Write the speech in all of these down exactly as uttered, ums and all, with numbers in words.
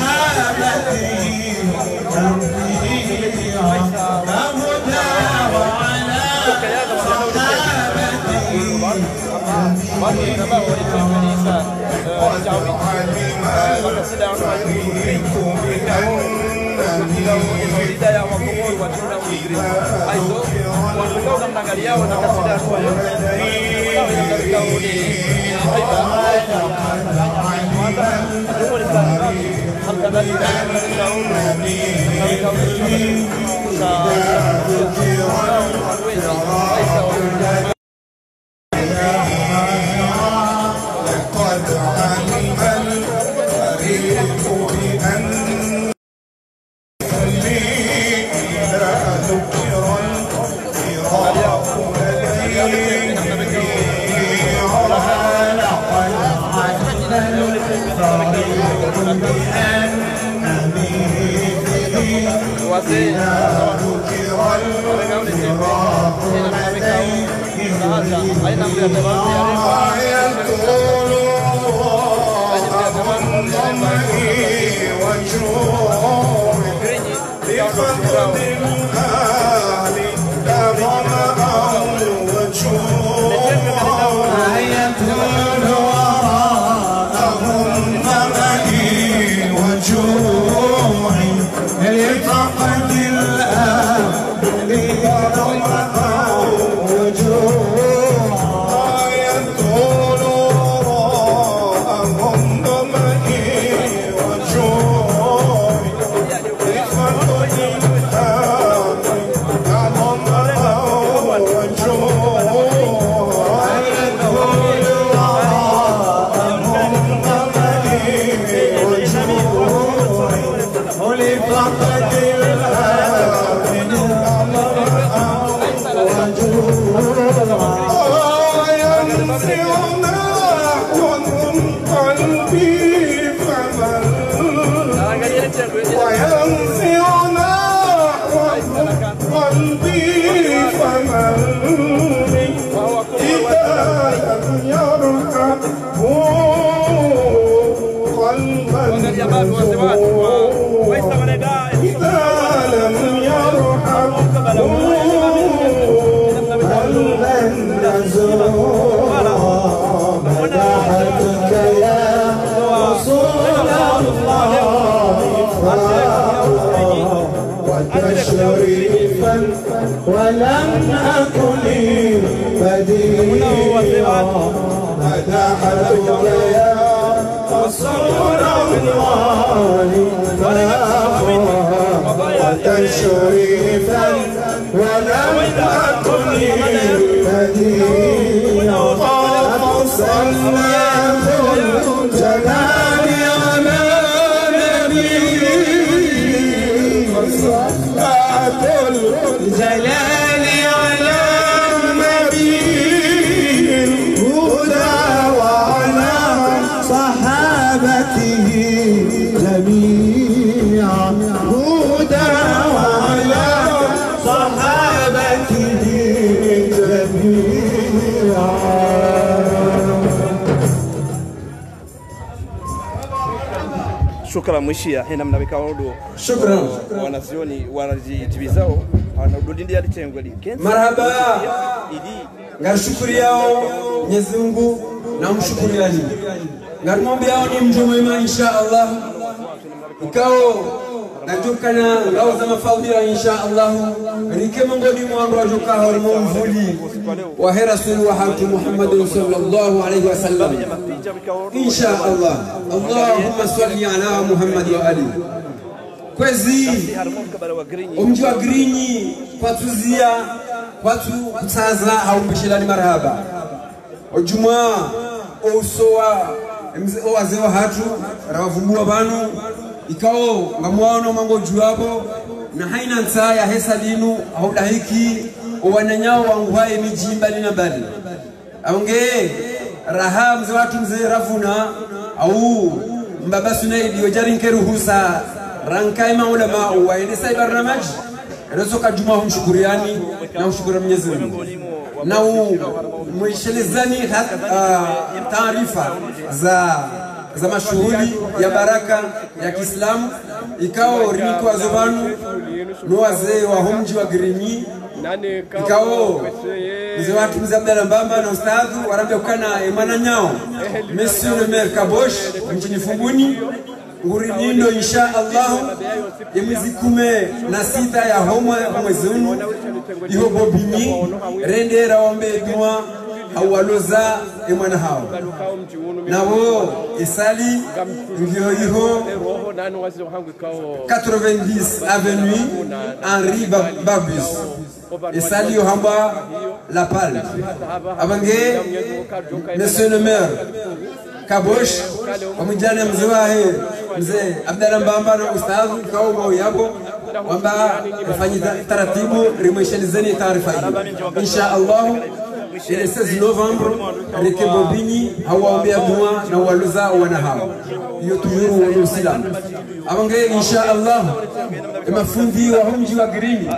صحابته تنبيها فهدى وعلى صحابته ولم أكن بديعا مدحتك يا رسول الله وتشريفا ولم أكن بديعا صلى الجلال على نبي صلاة الجلال على النبي الهدى وعلى صحابته جميعا هدى وعلى صحابته جميعا. Shukran mwishia hina mnabika odo. Shukran. Wanazioni wanajitibizao wanadodindi alicengweli. Marhaba. Ngashukuru yao Mwenyezi Mungu na mshukuriani. Ngarumwambia yao ni mtu mwema insha Allah. Ikao najukana ngao za mafadhila insha Allah. Nike mongoni mwangu wajuka hormo mvuli wa rasul wa haki Muhammad sallallahu alayhi wasallam. Insha Allah. Allahumma salli ala Muhammad wa ali. Kwezi umji wa Grinyi kwatuzia kwatu kutaza au mbishilani marhaba. Ojuma osowa owazewa hatu rawavumbua banu ikao ngamwano mango juabo na haina nsaya hesa dinu au dahiki wananyao wangu hae mijimba lina bali aonge raha mzee watu mzee ravuna au mbaba sunaidi wajari nkeruhusa rankai maulama waende sai barnamaj rezoka juma humshukuriani na ushukuru Mwenyezi Mungu na mwishelezani taarifa za za mashughuli ya baraka ya Kiislamu ikao riniko azobanu no wazee wa mji wa Girinyi ikao mzee watu mzee Abdalla Mbamba na ustadhu warambia kukana emana nyao Monsieur le maire Kabosh mjini Funguni ngurinindo insha Allah yemizi kume na sita ya homo mwezi unu iho bobini rendera ombe dua hawaloza emwana hao nabo isali ngio iho quatre-vingt-dix avenue Henri Babus isali yo hamba La Palme abange Monsieur le maire Kabosh wamujane mzee wahe mzee Abdalla Mbamba na ustadhu kao mo yabo wamba fanya taratibu rimeshelizeni taarifa hii insha Allah ile seize Novembre reke bobini hawaombea dua na waluza wana hao hiyo tuyuru wa Uislamu abange insha Allah mafundi wa mji wa Girinyi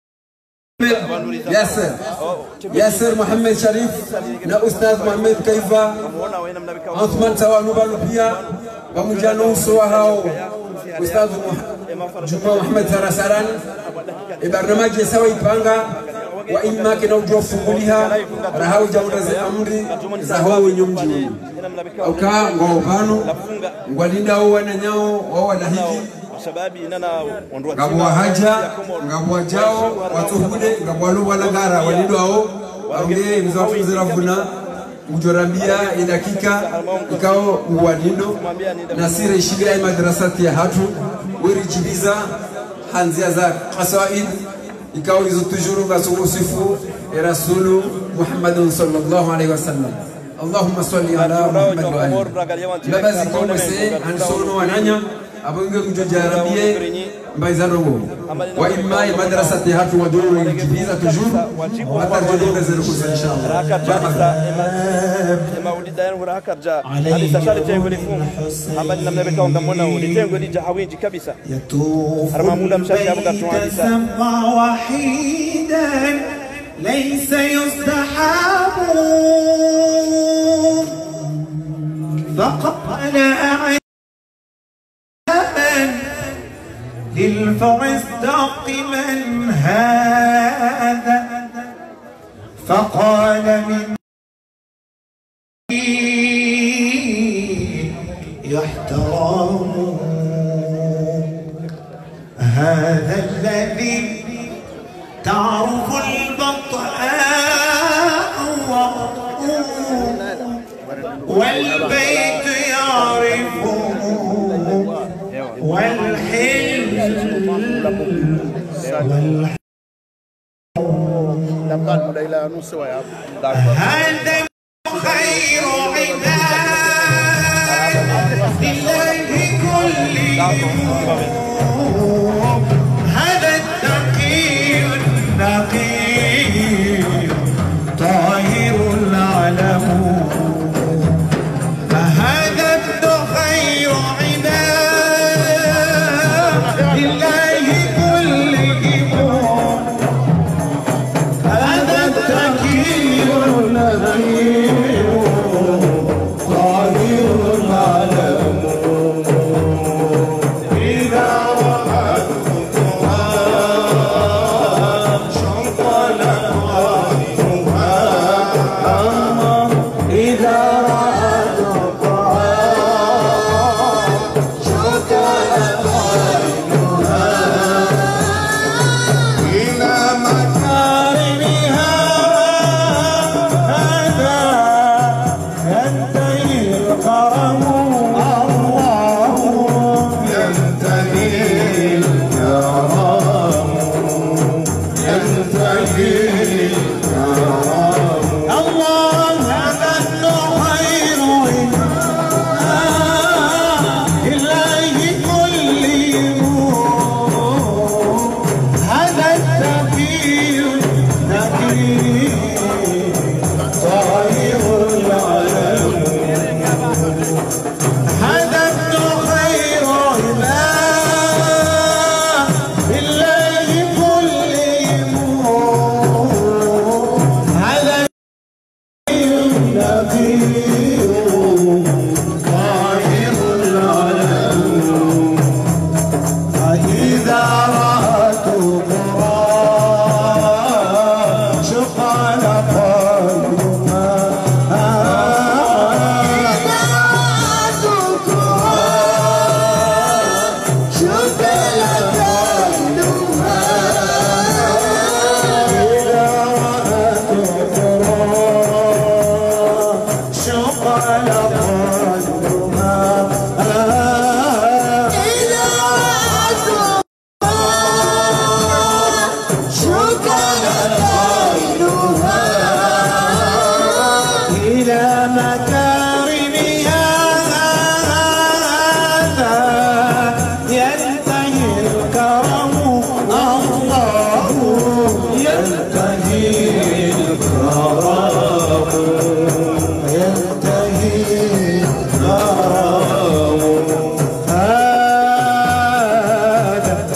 Yasser Yasser Muhammad Sharif na Ustadh Muhammad Kaifa Uthman Tawanubalu pia pamoja uso wa hao Ustadh Juma Muhammad Sarasaran ibarnamaji sawa ipanga wa imma kina ujofunguliha rahau jauda za amri za hao wenye mji au ka ngopano ngwalinda wana nyao wao wana hiki shababi nana ondwa ngabwa haja ngabwa jao watuhude ngabwa luwa lagara walindo hao wange mzafu ziravuna mjorambia dakika ikao walindo nasira ishibia madrasati ya hatu wirijibiza hanzia za qasaid ikao hizo tujuru ngasusifu rasulu Muhammad sallallahu alaihi wasallam Allahumma salli ala Muhammad wa ali labazi kwa mse ansono wananya abunge kujojarabie mbaizanongo wa imma madrasati hatu waduru jibiza tujuru watarjudu zero kusa inshallah kabisa maulida yangu rakaja hadi sashari tengo lifungu ambaye namna beka ngamona ulitengo lija hawinji kabisa harama muda mshashi abuka tuandisa wahidan laysa yustahabu faqala للفرزدق من هذا فقال من يحترم هذا الذي تعرف البطحاء والبيت يعرفه والحل هذا خير عباد الله كلهم هذا التقي النقي طاهر العلم هذا خير عباد الله كلهم هذا التقي النقي طاهر العلم إذا رأتها شنطل أوانها إذا كل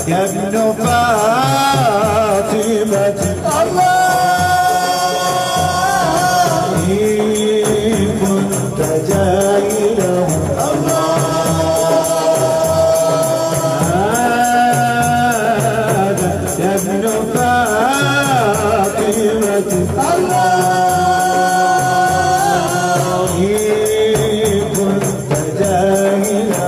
يا ابن فاطمة الله إن كنت جاهلا هذا يا ابن فاطمة الله إن كنت جاهلا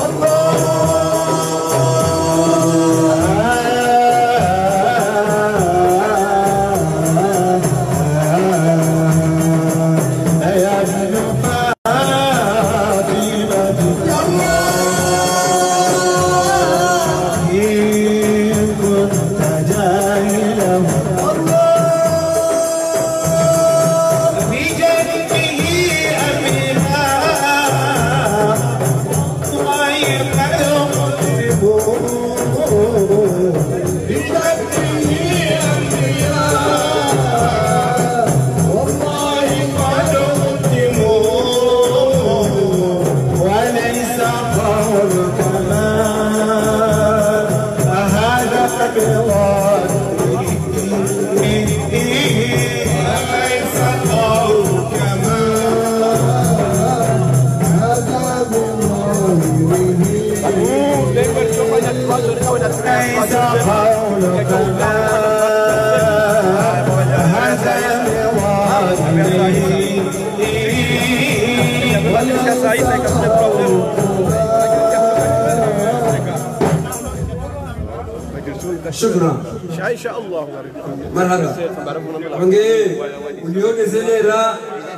شكرا ان شاء الله مرحبا wange ulione zelera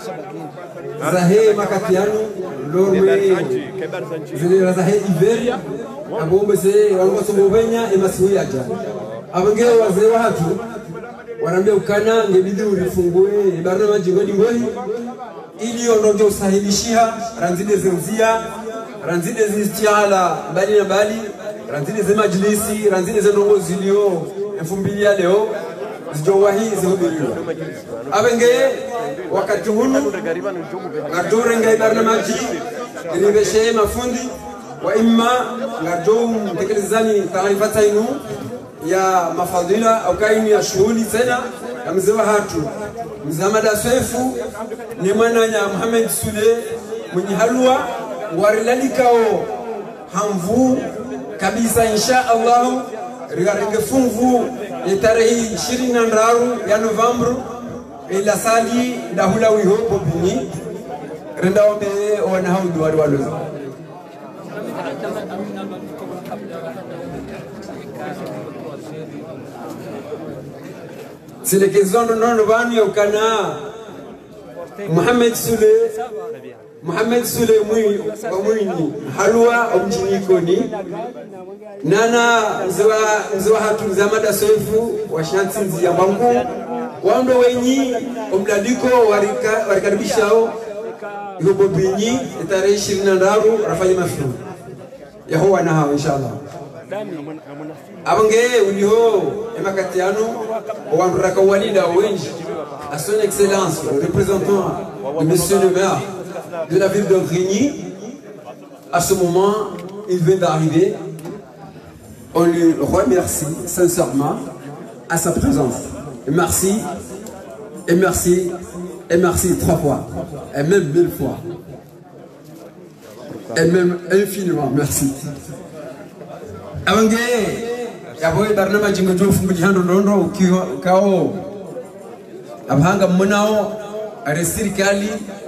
zahe makatiano lorwe zelera zahe Iberia abombe se walomosomobenya emasiuyaja abange wazee watu wanaambia ukana ngebidi ulifungue barna majingo dingohi ili ondoke usahilishia ranzide zeuzia ranzide zistiala mbali na mbali ranzide ze majlisi ranzide ze ndongo zilio elfu mbili ya leo zijowahi zihubiriwa abenge wakati hunu ngadore ngai barnamaji ilibeshe mafundi wa imma ngadou mtekelezani taarifa inu ya mafadhila au kaini ya shughuli tena ya mzee wa hatu mzee Hamada Sefu ni mwana ya Muhammad Sule mwenye halwa warilalikao hamvu kabisa insha Allah rigarenge fungu ya tarehe ishirini na ndaru ya November ila sali dahula wiho popini renda wame wana haudu wali waloza selekezondo nono banu yokana Muhammad Sule Muhammad Sule mwi wa mwini halwa omjinikoni nana mzwa mzwa hatu za Hamada Sefu wa shantinzi ya bangu wando wenyi omdaliko warika warikaribishao yupo binyi tarehe ishirini na ndaru rafanya mafu ya huwa na hao inshallah abange uliho emakatiano wanduraka walida wenji à son excellence le représentant de monsieur le maire de la ville de Grigny. À ce moment il vient d'arriver, on lui remercie sincèrement à sa présence et merci et merci et merci trois fois et même mille fois et même infiniment merci. Abange yaboye barnama jingo jofu mjihando ndondo ukiwa kao abhanga mnao are serikali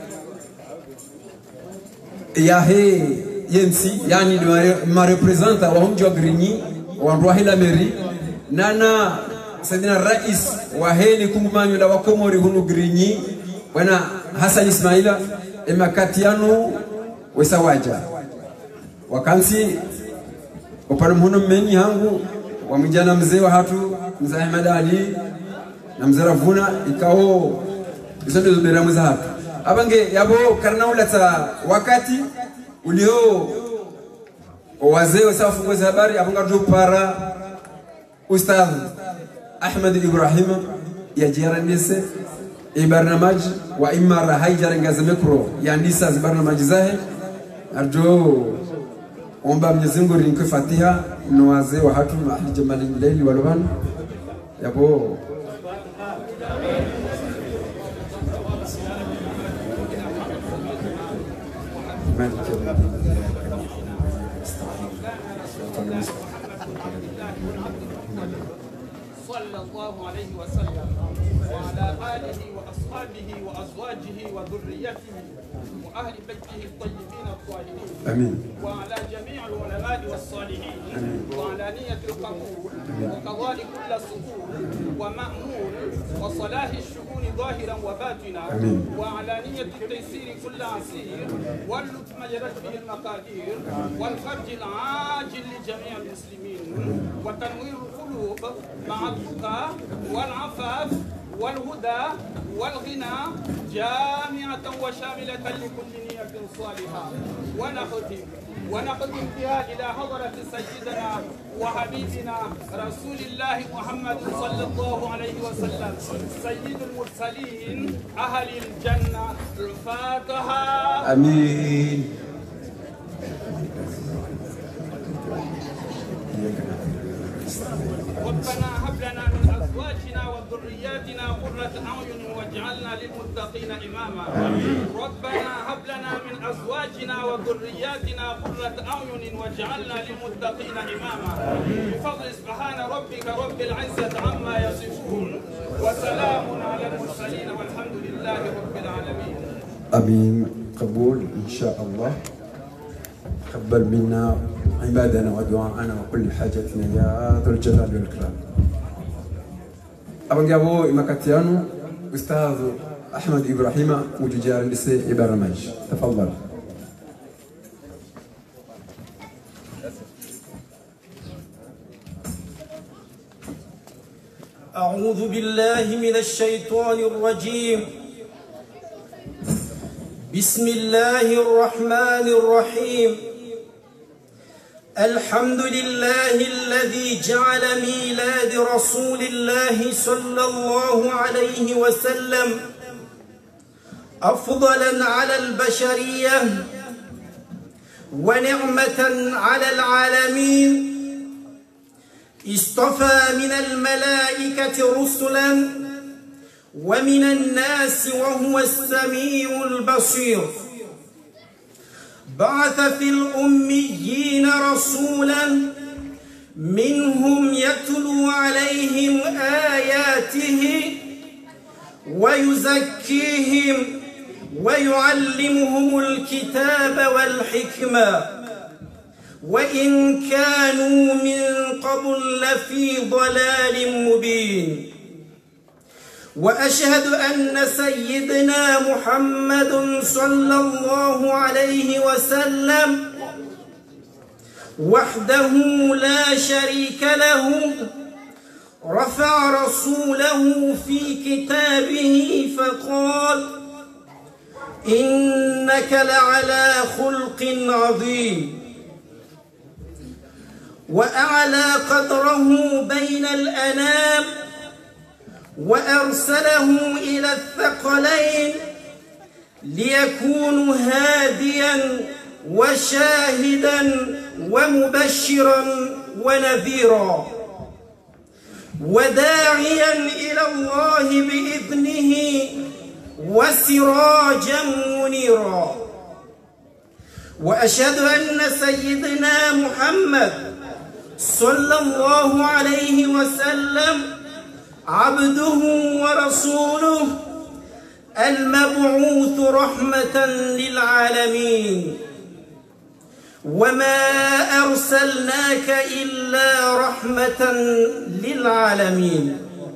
yahe yensi yani ma representa wa mji wa Grigny wa ndwahi la meri nana sadina rais wa heli kungumanyo la wakomori hunu Grigny bwana Hassan Ismaila emakatiano wesawaja wakansi upande mhono mmenyi hangu wa mjana mzee wa hatu mzee Ahmed Ali na mzee Ravuna ikao isondo zobera mza hatu abange yabo karna ulata wakati ulio wazee wasafungo za habari abanga para Ustadh Ahmed Ibrahim ya jiranise ibarnamaj wa imara haijarenga za mikro ya ndisa za barnamaj zahe arjo omba Mwenyezi Mungu rinke Fatiha na wazee wa hakim ahli Jamali Laili walwan yabo صلى الله عليه وسلم وعلى آله وأصحابه وأزواجه وذريته وأهل بيته الطيبين الطاهرين آمين وعلى جميع العلماء والصالحين وعلى نية القبول وقضاء كل سهول ومأمول وصلاح الشؤون ظاهرا وباطنا وعلى نية تيسير كل عسير واللطف مجرت به المقادير والفرج العاجل لجميع المسلمين وتنوير القلوب مع التقى والعفاف والهدى والغنى جامعة وشاملة لكل نية صالحة ونختم ونقدم بها إلى حضرة سيدنا وحبيبنا رسول الله محمد صلى الله عليه وسلم سيد المرسلين أهل الجنة الفاتحة. آمين. ربنا هب لنا من أزواجنا وذرياتنا قرة أعين واجعلنا للمتقين إماما. ربنا هب لنا من أزواجنا وذرياتنا قرة أعين واجعلنا للمتقين إماما. بفضل سبحان ربك رب العزة عما يصفون وسلام على المرسلين والحمد لله رب العالمين. آمين. قبول إن شاء الله. قبل منا عبادنا ودعاءنا وكل حاجتنا يا ذو الجلال والإكرام. أبغى إمكاتيانو أستاذ أحمد إبراهيم وججار لسه إبرامج. تفضل. أعوذ بالله من الشيطان الرجيم. بسم الله الرحمن الرحيم. الحمد لله الذي جعل ميلاد رسول الله صلى الله عليه وسلم أفضلا على البشرية ونعمة على العالمين. اصطفى من الملائكة رسلا ومن الناس وهو السميع البصير. بعث في الأميين رسولا منهم يتلو عليهم آياته ويزكيهم ويعلمهم الكتاب والحكمة وإن كانوا من قبل لفي ضلال مبين. وأشهد أن سيدنا محمد صلى الله عليه وسلم وحده لا شريك له رفع رسوله في كتابه فقال: إنك لعلى خلق عظيم. وأعلى قدره بين الأنام وأرسله إلى الثقلين ليكون هاديا وشاهدا ومبشرا ونذيرا وداعيا إلى الله بإذنه وسراجا منيرا. وأشهد أن سيدنا محمد صلى الله عليه وسلم عبده ورسوله المبعوث رحمة للعالمين. وما أرسلناك إلا رحمة للعالمين.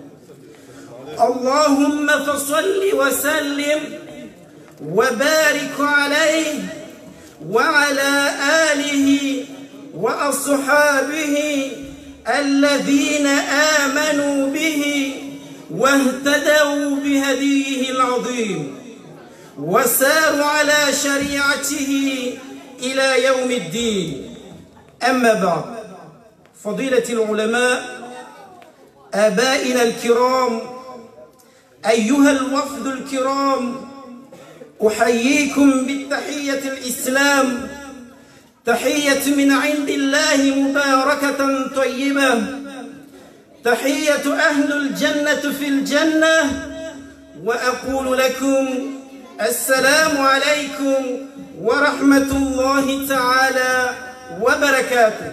اللهم فصل وسلم وبارك عليه وعلى آله وأصحابه الذين آمنوا به واهتدوا بهديه العظيم وساروا على شريعته إلى يوم الدين. أما بعد، فضيلة العلماء، آبائنا الكرام، أيها الوفد الكرام، أحييكم بالتحية الإسلام. تحية من عند الله مباركة طيبة، تحية أهل الجنة في الجنة. وأقول لكم السلام عليكم ورحمة الله تعالى وبركاته.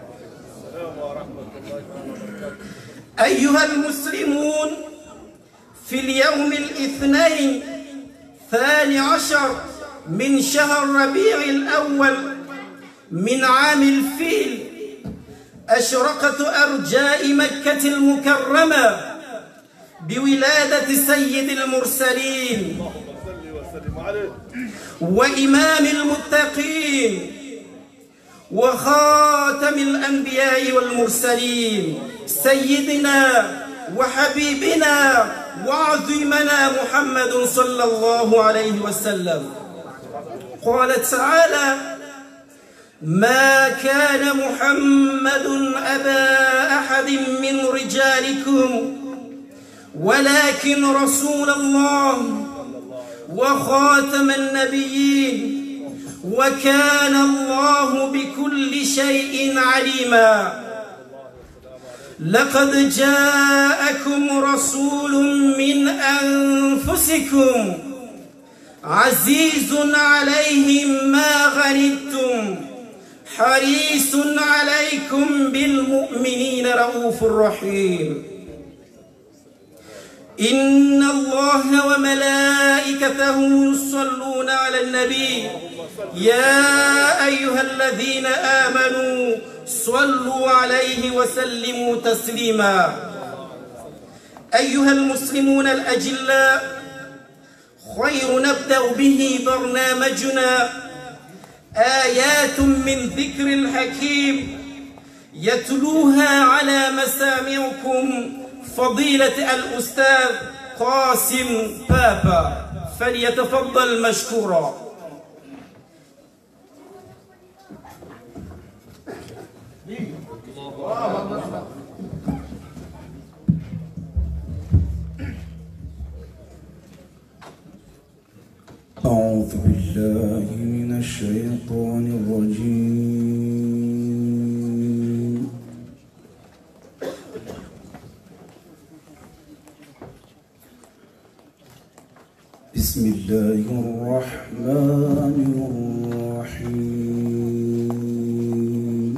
أيها المسلمون، في اليوم الاثنين ثاني عشر من شهر ربيع الأول من عام الفيل أشرقت أرجاء مكة المكرمة بولادة سيد المرسلين وإمام المتقين وخاتم الأنبياء والمرسلين، سيدنا وحبيبنا وعظيمنا محمد صلى الله عليه وسلم. قال تعالى: ما كان محمد أبا أحد من رجالكم ولكن رسول الله وخاتم النبيين وكان الله بكل شيء عليما. لقد جاءكم رسول من أنفسكم عزيز عليه ما عنتم حريص عليكم بالمؤمنين رؤوف رحيم. إن الله وملائكته يصلون على النبي يا أيها الذين آمنوا صلوا عليه وسلموا تسليما. أيها المسلمون الأجلاء، خير نبدأ به برنامجنا آيات من ذكر الحكيم يتلوها على مسامعكم فضيلة الأستاذ قاسم بابا، فليتفضل مشكورا. أعوذ بالله من الشيطان الرجيم. بسم الله الرحمن الرحيم.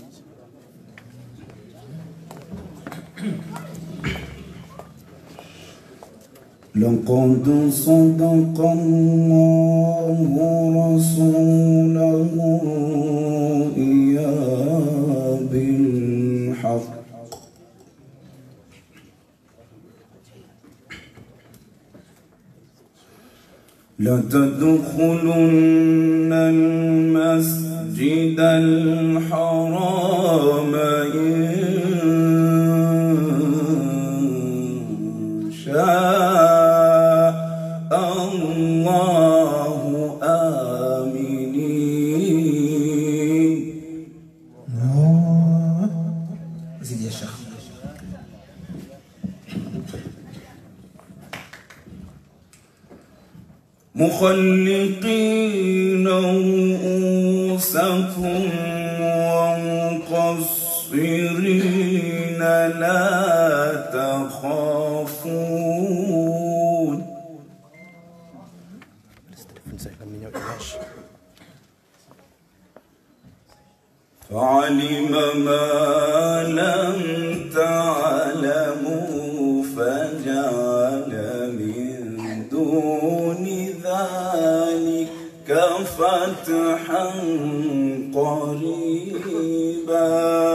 لقد صدق الله رسوله الرؤيا بالحق لتدخلن المسجد الحرام إن شاء الله آمنين. زيد يا شيخ. مخلقين رؤوسكم ومقصرين لا تخافون فعلم ما لم تعلموا فجعل من دون ذلك فتحا قريبا.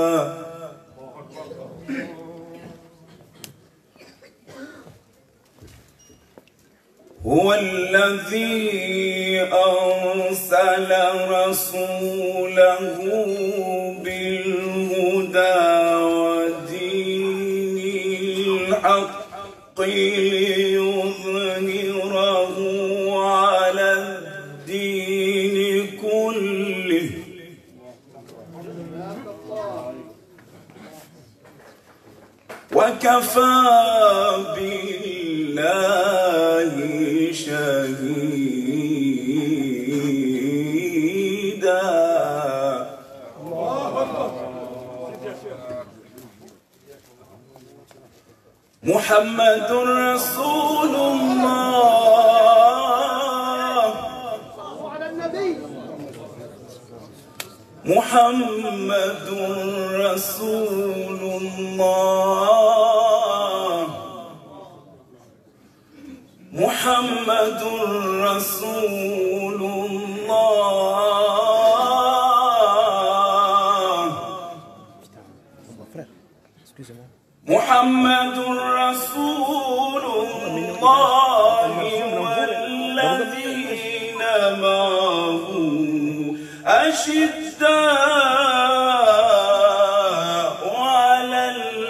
هو الذي أرسل رسوله بالهدى ودين الحق ليظهره على الدين كله وكفى بالله شهيدا. محمد رسول الله محمد رسول الله محمد رسول الله محمد رسول الله والذين معه أشداء على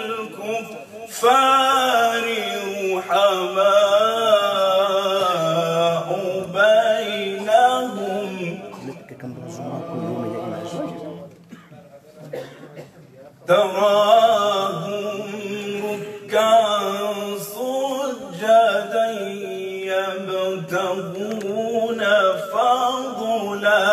الكفار رحماء بينهم تراهم ركعا سجدا يبتغون فضلا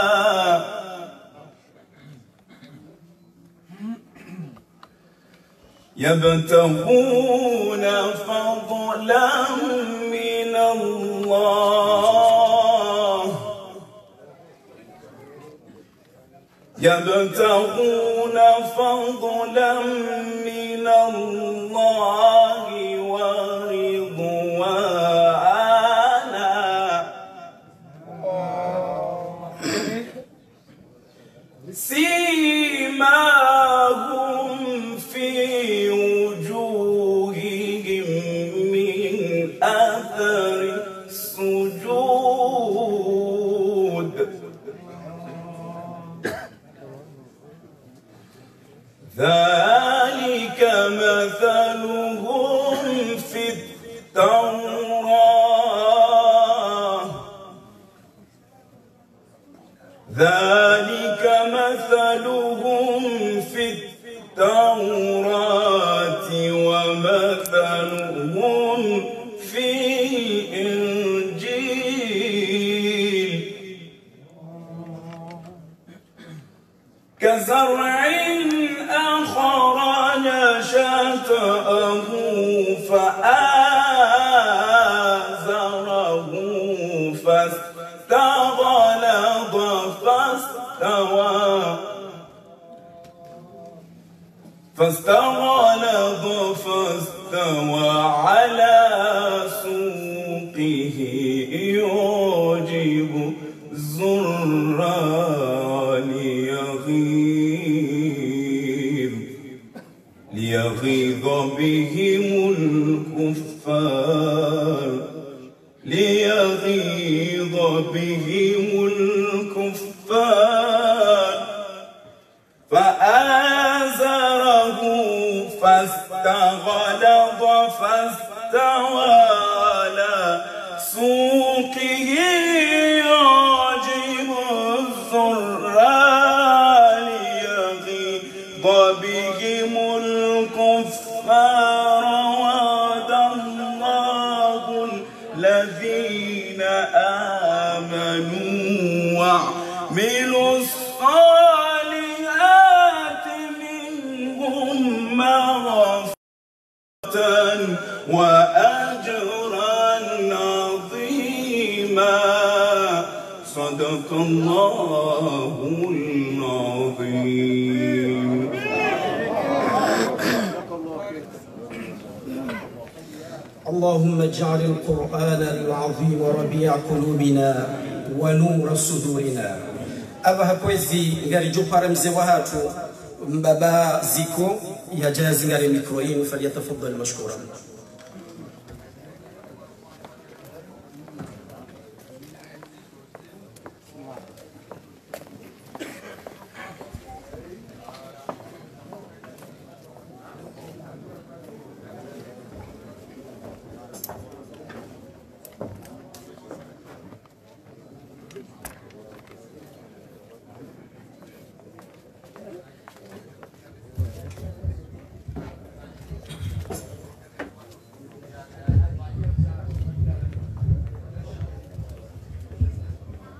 يبتغون فضلا من الله يبتغون فضلا من الله ورضوانا سيماهم في وجوههم من أثر السجود ذلك مثلهم في التوراة ذلك مثلهم في التوراة ومثلهم في الإنجيل كزرع أخرج شطأه فآزره فاستغلظ فاستوى فاستغلظ فاستوى على سوقه يعجب الزراع ليغيظ ليغيظ بهم الكفار ليغيظ بهم الكفار فآزره فاستغلظ فاستوى على سوقه يعجب الزراع ليغيظ بهم الكفار وعد الله الذين آمنوا وعملوا الصالحات منهم مغفرة وأجرا عظيما صدق الله العظيم. اللهم اجعل القرآن العظيم ربيع قلوبنا ونور صدورنا. Aba kwezi ngari jopara mzee wa hatu mbaba ziko ya jazi ngari mikro yenu falyatafaddal mashkura.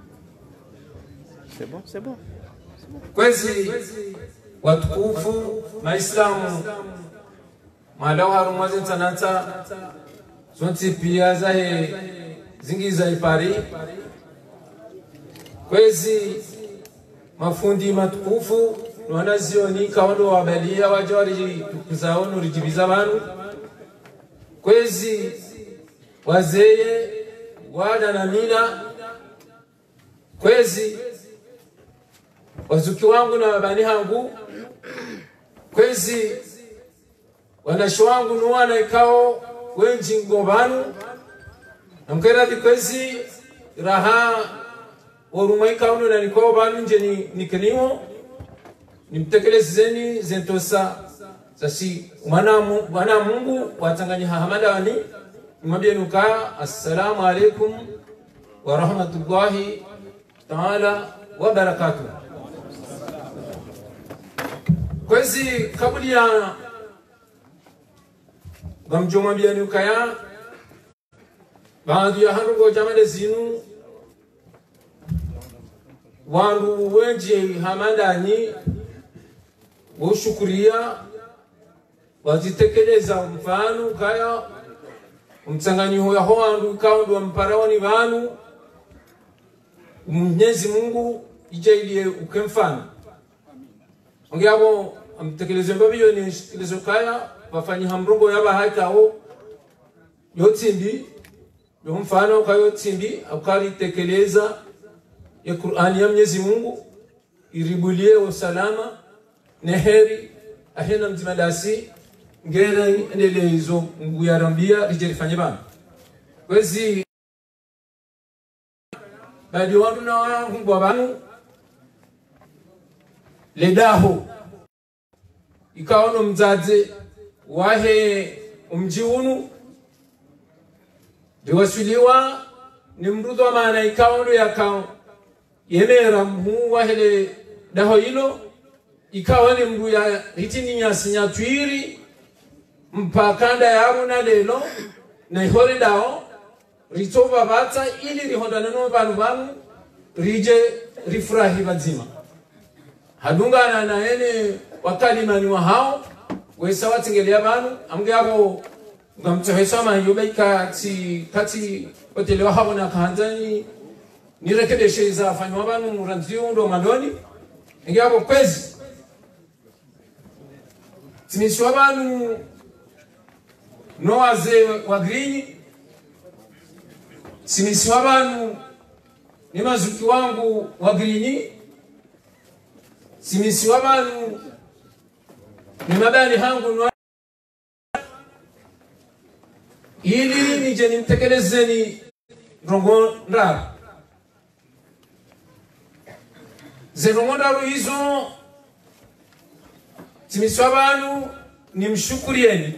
C'est bon, c'est bon. Kwezi watukufu maislamu malau harumwazi tanata zonti pia zahe zingi za ipari kwezi mafundi matukufu wanazioni kaondo wabalia wajawari tukuzaonu rijibiza banu kwezi wazeye wada na mila kwezi wazuki wangu na wabani hangu kwezi wanashi wangu nuwana ikao wenji ngobanu na mkairadi kwezi raha waruma ikao na nikao banu nje ni nikeniwo nimtekelezeni zentosa sasi wana Mungu watanganya hamada wani nimwambie nuka assalamu alaikum wa rahmatullahi ta'ala wa barakatuh. Kwezi kabuli ya gamjomwambie nuka ya baadhi ya harugo jamade zinu wangu wenji hamada ni ushukuria wazitekeleza mfano kaya mtsanganyiho ya hoandu kaundu wa mparaoni vanu Mwenyezi Mungu ijailie ukemfano ongeabo amtekeleze mbabiyo ni shikelezo kaya wafanyi hamrongo yaba haitao yotimbi yo mfano kayo timbi akari tekeleza ya Qur'ani ya Mwenyezi Mungu iribulie usalama neheri ahena mtimadasi ngera endelezo nguyarambia rijerifanye bana kwezi badi wandu na wangu wabanu ledaho ikaono mzaze wahe umjiunu diwasiliwa ni mrudu wa maana ikaono ya kao yemera mhu wahele daho hilo ikawa ni mru ya hitini ya sinyatwiri mpakanda yabo na lelo na ihore dao ritova bata ili rihondana no banu banu rije rifurahi bazima hadungana na ene wakalimani wa hao wesa watingelea banu amge abo ngamtsohesa ma yobaika ti kati otelewa habo na kanzani nirekedeshe za fanywa banu muranzio ndo mandoni nge abo kwezi timiswa banu no aze wa grini simisi wabanu ni mazuki wangu wa grini simisi wabanu ni mabani hangu nwa ili nije nimtekelezeni rongo ndara ze rongo ndaru hizo simisi wabanu ni mshukurieni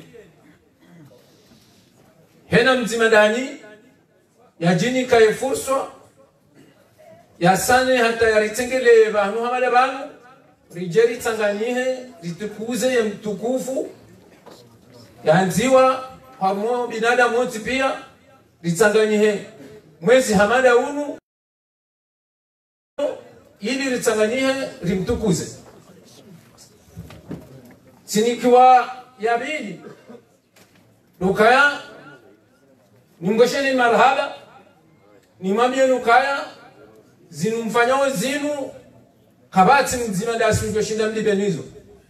hena mzimadani ya jini kaye furso ya sane hata ya ritengele banu hamada banu rijeri tanganihe ritukuze ya mtukufu ya nziwa hamo binadamu wote pia ritanganihe mwezi hamada unu ili ritanganihe rimtukuze sinikiwa ya bili lukaya nimgosheni marhaba ni mwambie nukaya zinu mfanyao zinu kabati mzima dasi mgoshinda mlibe nizo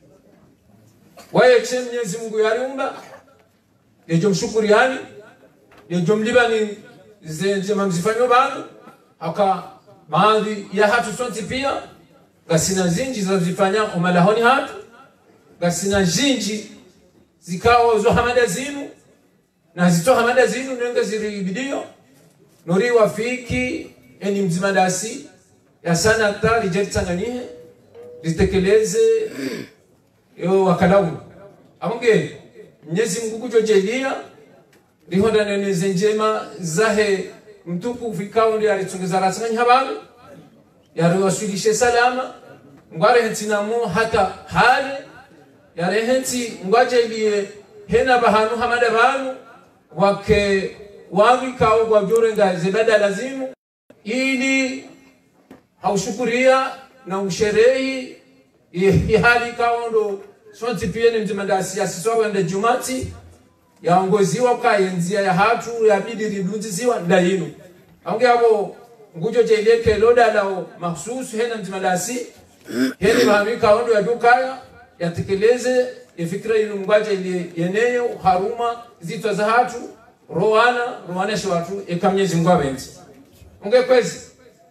waye che Mwenyezi Mungu yariumba yejo mshukuriani yejo mliba ni zenje mamzifanyo banu haka maadhi ya hatu sonti pia gasina zinji za zifanya umalahoni hatu gasina zinji zikao zo hamada zinu na zito hamada zinu nenge ziri bidio nori wafiki eni mzimadasi ya sana ta rijeti tanganihe ritekeleze yo wakalawu amunge Mwenyezi Mungu kujojelia rihonda nene njema zahe mtuku fikao ndi alitungeza rasanya habaru ya riwasilishe salama ngware hentinamo hata hali ya rehenti ngwajelie hena bahanu hamada banu wake wawi kao kwa jorenga zebada lazimu ili haushukuria na usherehi ihali kao ndo sonti pia ni mtimandasi asiswa wende jumati yaongoziwa kaenzia ya hatu ya bidiri dunziziwa ndayinu aunge hapo ngujo cheleke loda lao mahsusu hena mtimandasi heni mahamika ondo ya dukaya yatekeleze ifikira inu mbaje ili yeneyo haruma zitwa za hatu roana roanesha watu ekamnyezi mgwa benzi unge kwezi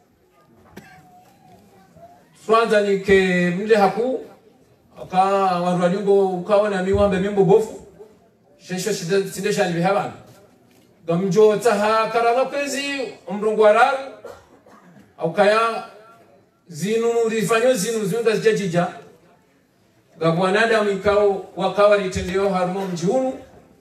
Swanza ni ke mle haku aka warwalingo ukaona miwambe mimbo bofu shesho sidesha ni bihaban gamjo taha karala kwezi umrungu wararu au kaya zinu rifanyo zinu zinga zijajija gabwanada mikao wakawa litendeo harumo mjiunu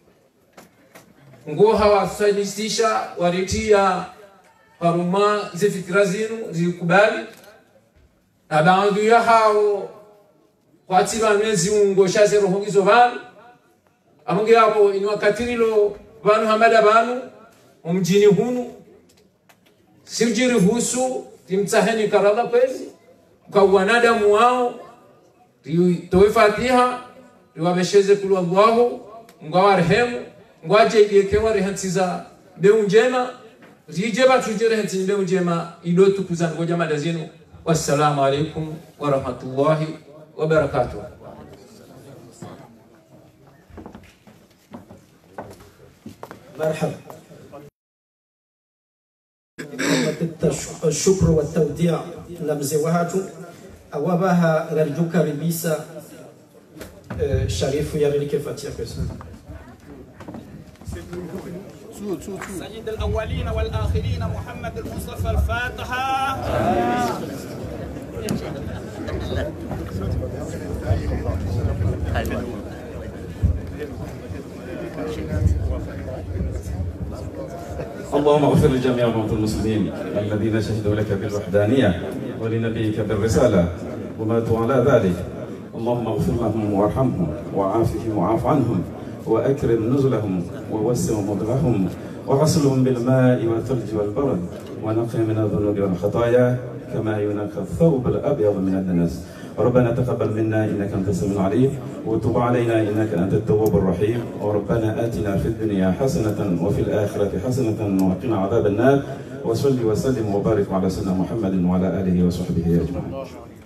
nguo hawasalistisha waritia haruma zifikira zinu zikubali na baadhi ya hao kwa tiba mwezi ungo shaze roho hizo banu amungi hapo ni wakatirilo banu hamada banu umjini hunu sijiri husu timtahani karala kwezi kwa wanadamu wao toe fatiha liwabesheze kulu Allahu ngawa rehemu ngwaje iliyekewa rehantiza beu njema rijeba tujere hantiza beu njema ilotu kuzan ngoja madazinu. Wassalamu alaikum warahmatullahi wabarakatuh. مرحبا. الشكر والتوديع نمزوهاتو أوابها نرجوك ربيسا شريف يا ريك فاتيا سيد الأولين والآخرين محمد المصطفى الفاتحة. اللهم اغفر لجميع موتى المسلمين الذين شهدوا لك بالوحدانية ولنبيك بالرسالة وماتوا على ذلك. اللهم اغفر لهم وارحمهم وعافهم وعاف عنهم وأكرم نزلهم ووسع مدخلهم وغسلهم بالماء والثلج والبرد ونقهم من الذنوب والخطايا كما ينقى الثوب الأبيض من الدنس. ربنا تقبل منا إنك أنت السميع العليم وتب علينا إنك أنت التواب الرحيم. وربنا آتنا في الدنيا حسنة وفي الآخرة حسنة وقنا عذاب النار. وصلي وسلم وبارك على سيدنا محمد وعلى آله وصحبه أجمعين.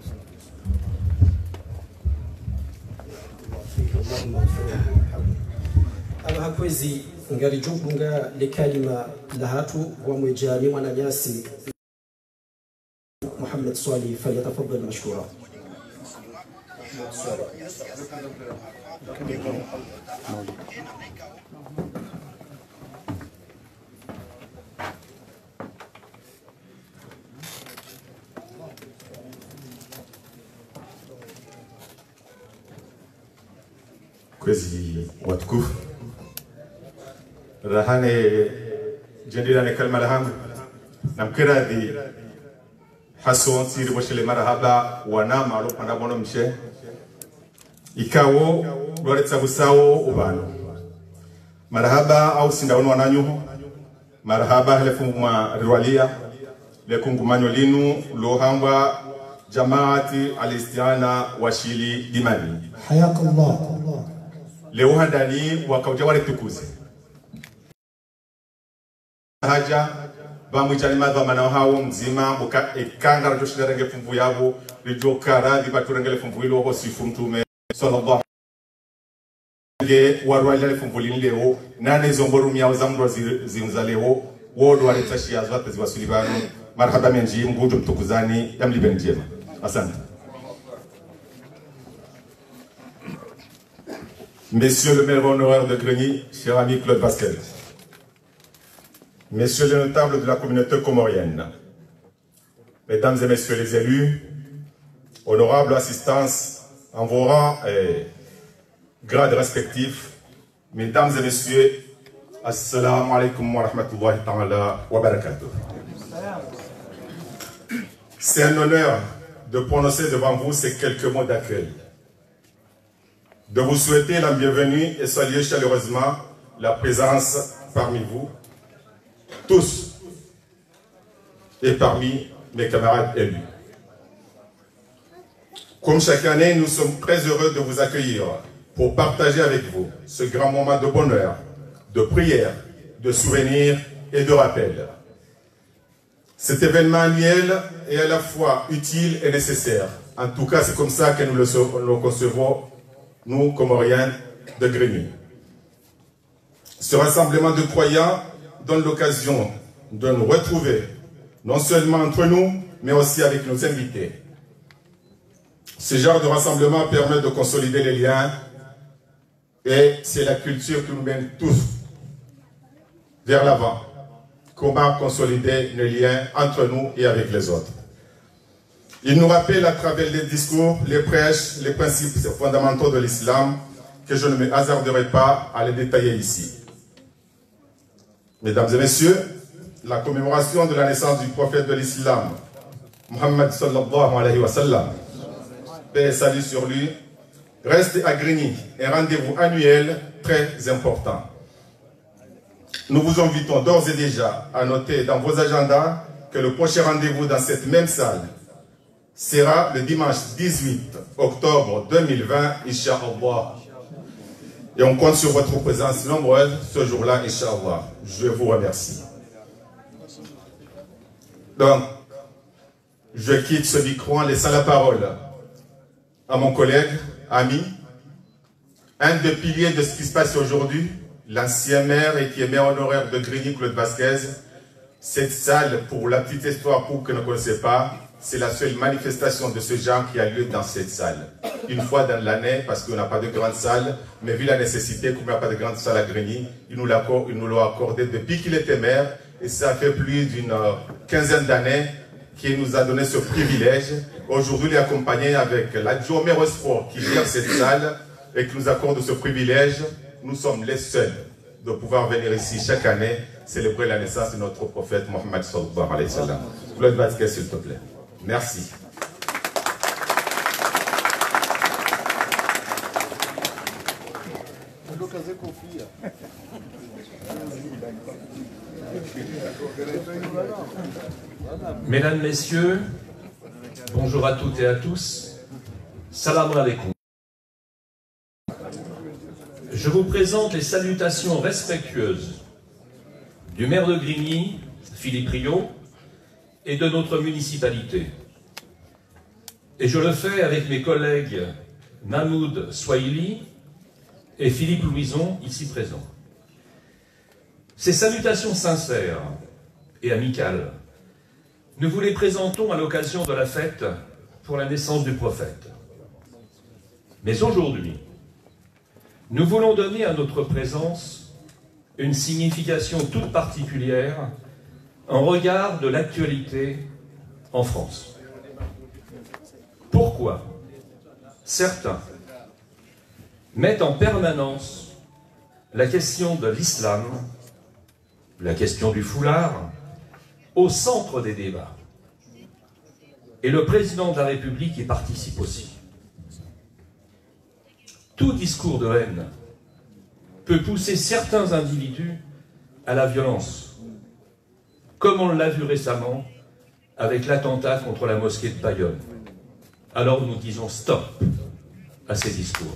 Hakwezi ngalijukunga likalima lahatu wa mwijani wananyasi Muhammad Swali falyatafaddal mashkura. Kwezi watukufu rahane jendila ne kalma lahamu namkiradhi hason siri boshele marahaba wana malo panda bono mshe ikawo loretsa busawo ubano marahaba au sindawono wananyuho marahaba helefu mwa rirwalia lekungumanyo linu lohamba jamaati alistiana washili dimani hayakallah leo handani wakauja tukuze haja bamwijani madha manao hawo mzima muka ikanga rajoshira renge fumbu yabo rijokara dibaturengele fumbu ilo ho sifu mtume sallallahu nge warwali le fumbu leo nane zomboru miao zamro zinza leo wodo waletashia zote ziwasulibano marhaba menji mgujo mtukuzani yamliben jema asante. Messieurs le maire honoraire de Grigny, cher ami Claude Basquel, Messieurs les notables de la communauté comorienne, Mesdames et Messieurs les élus, honorable assistance en vos rangs et grades respectifs, Mesdames et Messieurs, Assalamu alaikum wa rahmatullahi ta'ala wa barakatuh. C'est un honneur de prononcer devant vous ces quelques mots d'accueil, de vous souhaiter la bienvenue et saluer chaleureusement la présence parmi vous, tous, et parmi mes camarades élus. Comme chaque année, nous sommes très heureux de vous accueillir pour partager avec vous ce grand moment de bonheur, de prière, de souvenir et de rappel. Cet événement annuel est à la fois utile et nécessaire. En tout cas, c'est comme ça que nous le, le concevons, nous, Comoriens de Grigny. Ce rassemblement de croyants donne l'occasion de nous retrouver, non seulement entre nous, mais aussi avec nos invités. Ce genre de rassemblement permet de consolider les liens et c'est la culture qui nous mène tous vers l'avant. Comment consolider les liens entre nous et avec les autres. Il nous rappelle à travers les discours, les prêches, les principes fondamentaux de l'islam que je ne me hasarderai pas à les détailler ici. Mesdames et messieurs, la commémoration de la naissance du prophète de l'islam, Muhammad sallallahu alayhi wa sallam, paix et salut sur lui, reste à Grigny un rendez-vous annuel très important. Nous vous invitons d'ores et déjà à noter dans vos agendas que le prochain rendez-vous dans cette même salle sera le dimanche dix-huit octobre deux mille vingt, Inch'Allah. Et on compte sur votre présence nombreuse ce jour-là, Inch'Allah. Je vous remercie. Donc, je quitte ce micro en laissant la parole à mon collègue, ami, un des piliers de ce qui se passe aujourd'hui, l'ancien maire et qui est maire honoraire de Grigny, Claude Vasquez. Cette salle, pour la petite histoire, pour que vous ne connaissez pas, c'est la seule manifestation de ce genre qui a lieu dans cette salle. Une fois dans l'année, parce qu'on n'a pas de grande salle, mais vu la nécessité qu'on n'a pas de grande salle à Grigny, il nous l'a accordé depuis qu'il était maire, et ça fait plus d'une quinzaine d'années qu'il nous a donné ce privilège. Aujourd'hui, il est accompagné avec l'adjoint maire au sport qui gère cette salle et qui nous accorde ce privilège. Nous sommes les seuls de pouvoir venir ici chaque année célébrer la naissance de notre prophète Mohammed sallallahu alayhi wa sallam. Claude Vasquez, s'il te plaît. Merci. Mesdames, Messieurs, bonjour à toutes et à tous. Salam alaikum. Je vous présente les salutations respectueuses du maire de Grigny, Philippe Rio, et de notre municipalité. Et je le fais avec mes collègues Mahmoud Swahili et Philippe Louison, ici présents. Ces salutations sincères et amicales, nous vous les présentons à l'occasion de la fête pour la naissance du prophète. Mais aujourd'hui, nous voulons donner à notre présence une signification toute particulière en regard de l'actualité en France. Pourquoi certains mettent en permanence la question de l'islam, la question du foulard, au centre des débats. Et le président de la République y participe aussi. Tout discours de haine peut pousser certains individus à la violence, comme on l'a vu récemment avec l'attentat contre la mosquée de Bayonne. Alors nous disons stop à ces discours.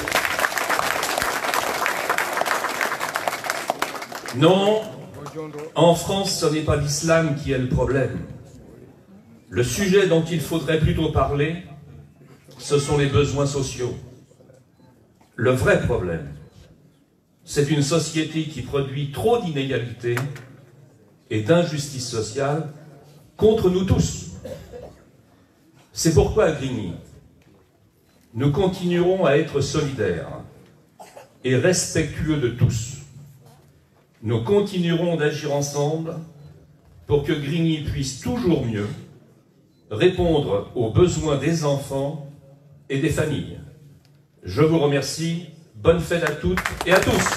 Non, en France, ce n'est pas l'islam qui est le problème. Le sujet dont il faudrait plutôt parler, ce sont les besoins sociaux. Le vrai problème, c'est une société qui produit trop d'inégalités et d'injustice sociale contre nous tous. C'est pourquoi à Grigny, nous continuerons à être solidaires et respectueux de tous. Nous continuerons d'agir ensemble pour que Grigny puisse toujours mieux répondre aux besoins des enfants et des familles. Je vous remercie. Bonne fête à toutes et à tous.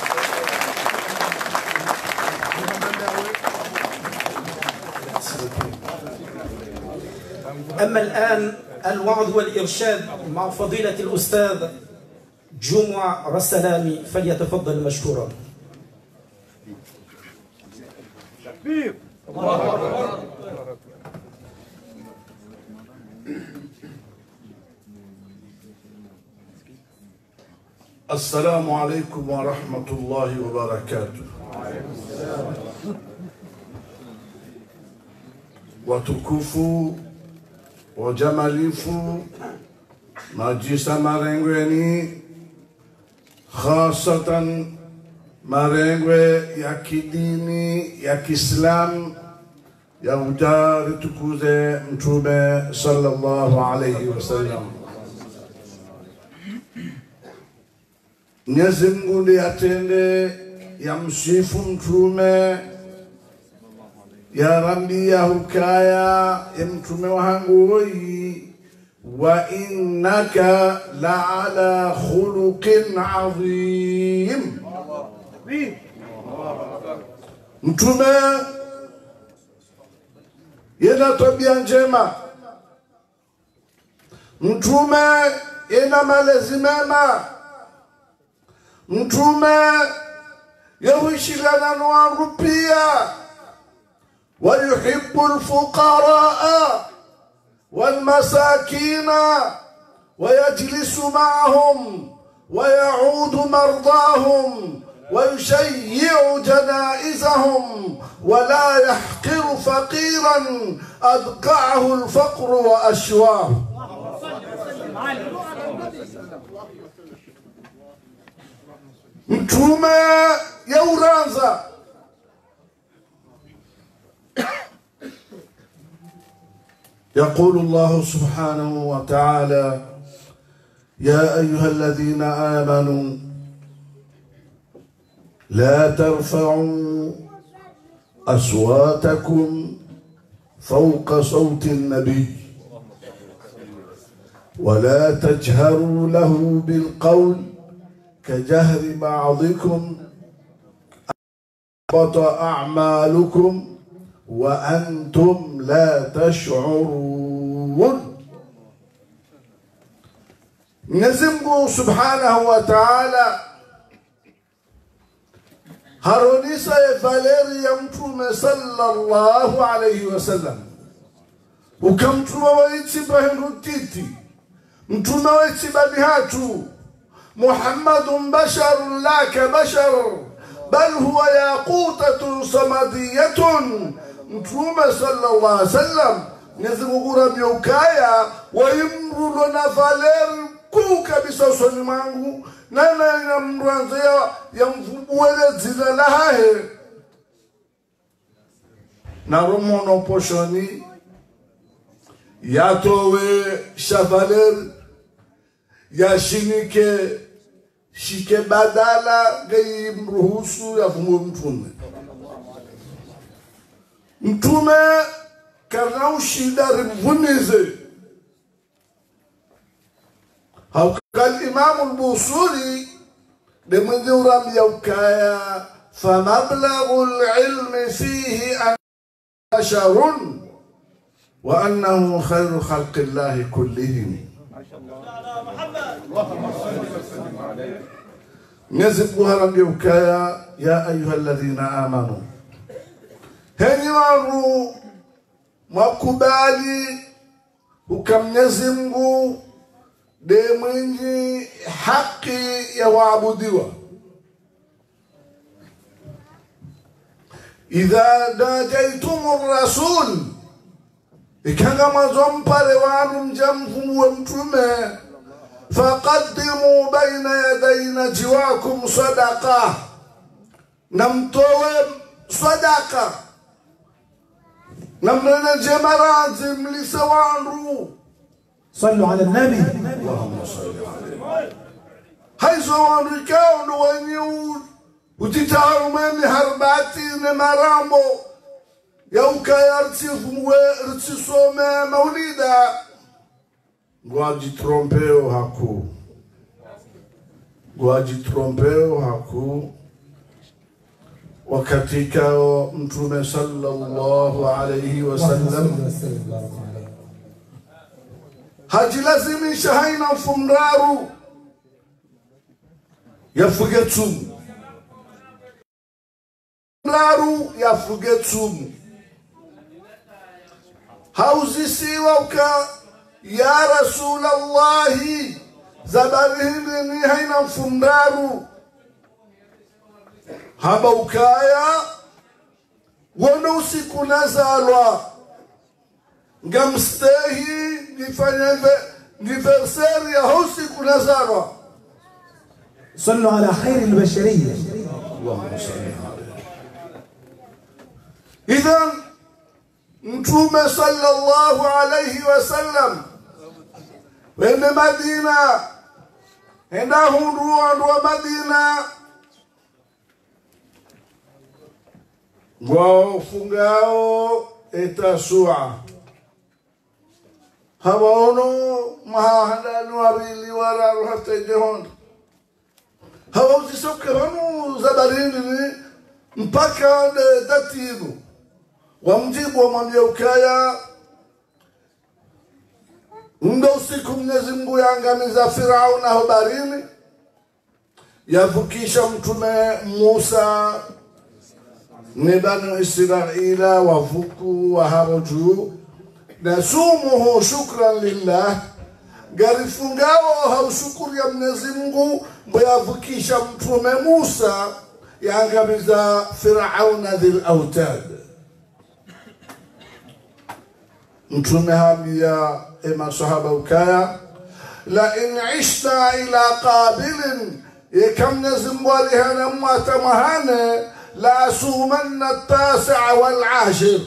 أما الآن الوعظ والإرشاد مع فضيلة الأستاذ جمعة رسلامي فليتفضل مشكورا. السلام عليكم ورحمة الله وبركاته. Watukufu wajamalifu majisa marengweni, khasatan marengwe ya kidini ya Kiislamu ya ujari tukuze Mtume sallallahu alayhi wasallam. Mwenyezi Mungu ndiye atende ya msifu Mtume ya Rabbi ya hukaya ya Mtume wangu hoi, wa innaka la ala khuluqin azim. Mtume yana tabia njema, Mtume yana malezi mema, Mtume yahuishilana na watu pia. ويحب الفقراء والمساكين ويجلس معهم ويعود مرضاهم ويشيع جنائزهم ولا يحقر فقيرا أدقعه الفقر وأشواه. Mtume yauranza يقول الله سبحانه وتعالى: يا أيها الذين آمنوا لا ترفعوا أصواتكم فوق صوت النبي ولا تجهروا له بالقول كجهر بعضكم أحبط أعمالكم وأنتم لا تشعرون. نزمه سبحانه وتعالى هارونيسا يفاليري يمتوم صلى الله عليه وسلم وكمتوم ويتبهن التيتي متوم ويتبهاتو محمد بشر لا كبشر بل هو ياقوتة صمدية. Mtume sallallahu alaihi wasallam nezingugura miukaya waimrulo na valeri kuu kabisa usoni mwangu nana ina mruanzia ya mfubuwele zina lahahe na rumono poshoni yatowe shavaleri ya shinike shike badala gei mruhusu ya fungu mtume. Mtume karna ushida rimvunize. Hawakal Imam al-Busuri demende uram yaukaya famablagu al-ilmi fihi an basharun wa annahu khayru khalqi Allahi kullihim. نزب هرم يوكايا يا أيها الذين آمنوا هنيوانو makubali ukamnyezi Mungu de mwenye haki ya waabudiwa. Idha najaitumur rasul, ikanga mazompare wanu mjamfu wa mtume, faqaddimu baina yaday najwakum sadaqa, namtowe sadaqa namna jemaranzi mlisa wanru. صلوا على النبي. اللهم صل عليه. حيث wanru kao ndo wenye utitaru meni harbati ne marambo ya ukayartifu mwe rtisome maulida gwaji trompeo haku gwaji trompeo haku wakati kao mtume sallallahu alayhi wasallam hajilazimisha haina mfumraru yafugetumu mfumraru yafugetumu hauzisiwa uka ya Rasulallahi zabari hindi ni haina mfundaru haba ukaya wona usiku nazalwa ngamstehi nifanye niversari ya usiku nazalwa. صلوا على خير البشرية. اللهم صل عليه. إذن نتوم صلى الله عليه وسلم وإن مدينة هناهم روان ومدينة وفنغاو إتاسوع هواونو مهاهدان وابيلي ورارو حتى جهون hawauzi soke wanu zabarini mpaka tatibu wamjibu wamwambia ukaya ndo usiku Mwenyezi Mungu yaangamiza Farao na habarini yavukisha mtume Musa ni bani Israila wavuku wa habo juu nasumuhu shukran lillah garifungao haushukuru ya Mwenyezi Mungu mbuyavukisha mtume Musa yaangamiza Firauna dhil autad. Mtume hamia ema sahaba ukaya la in ishta ila qabilin yakam Mwenyezi Mungu alihana mwata mahane la asumanna at-tasi'a wal ashir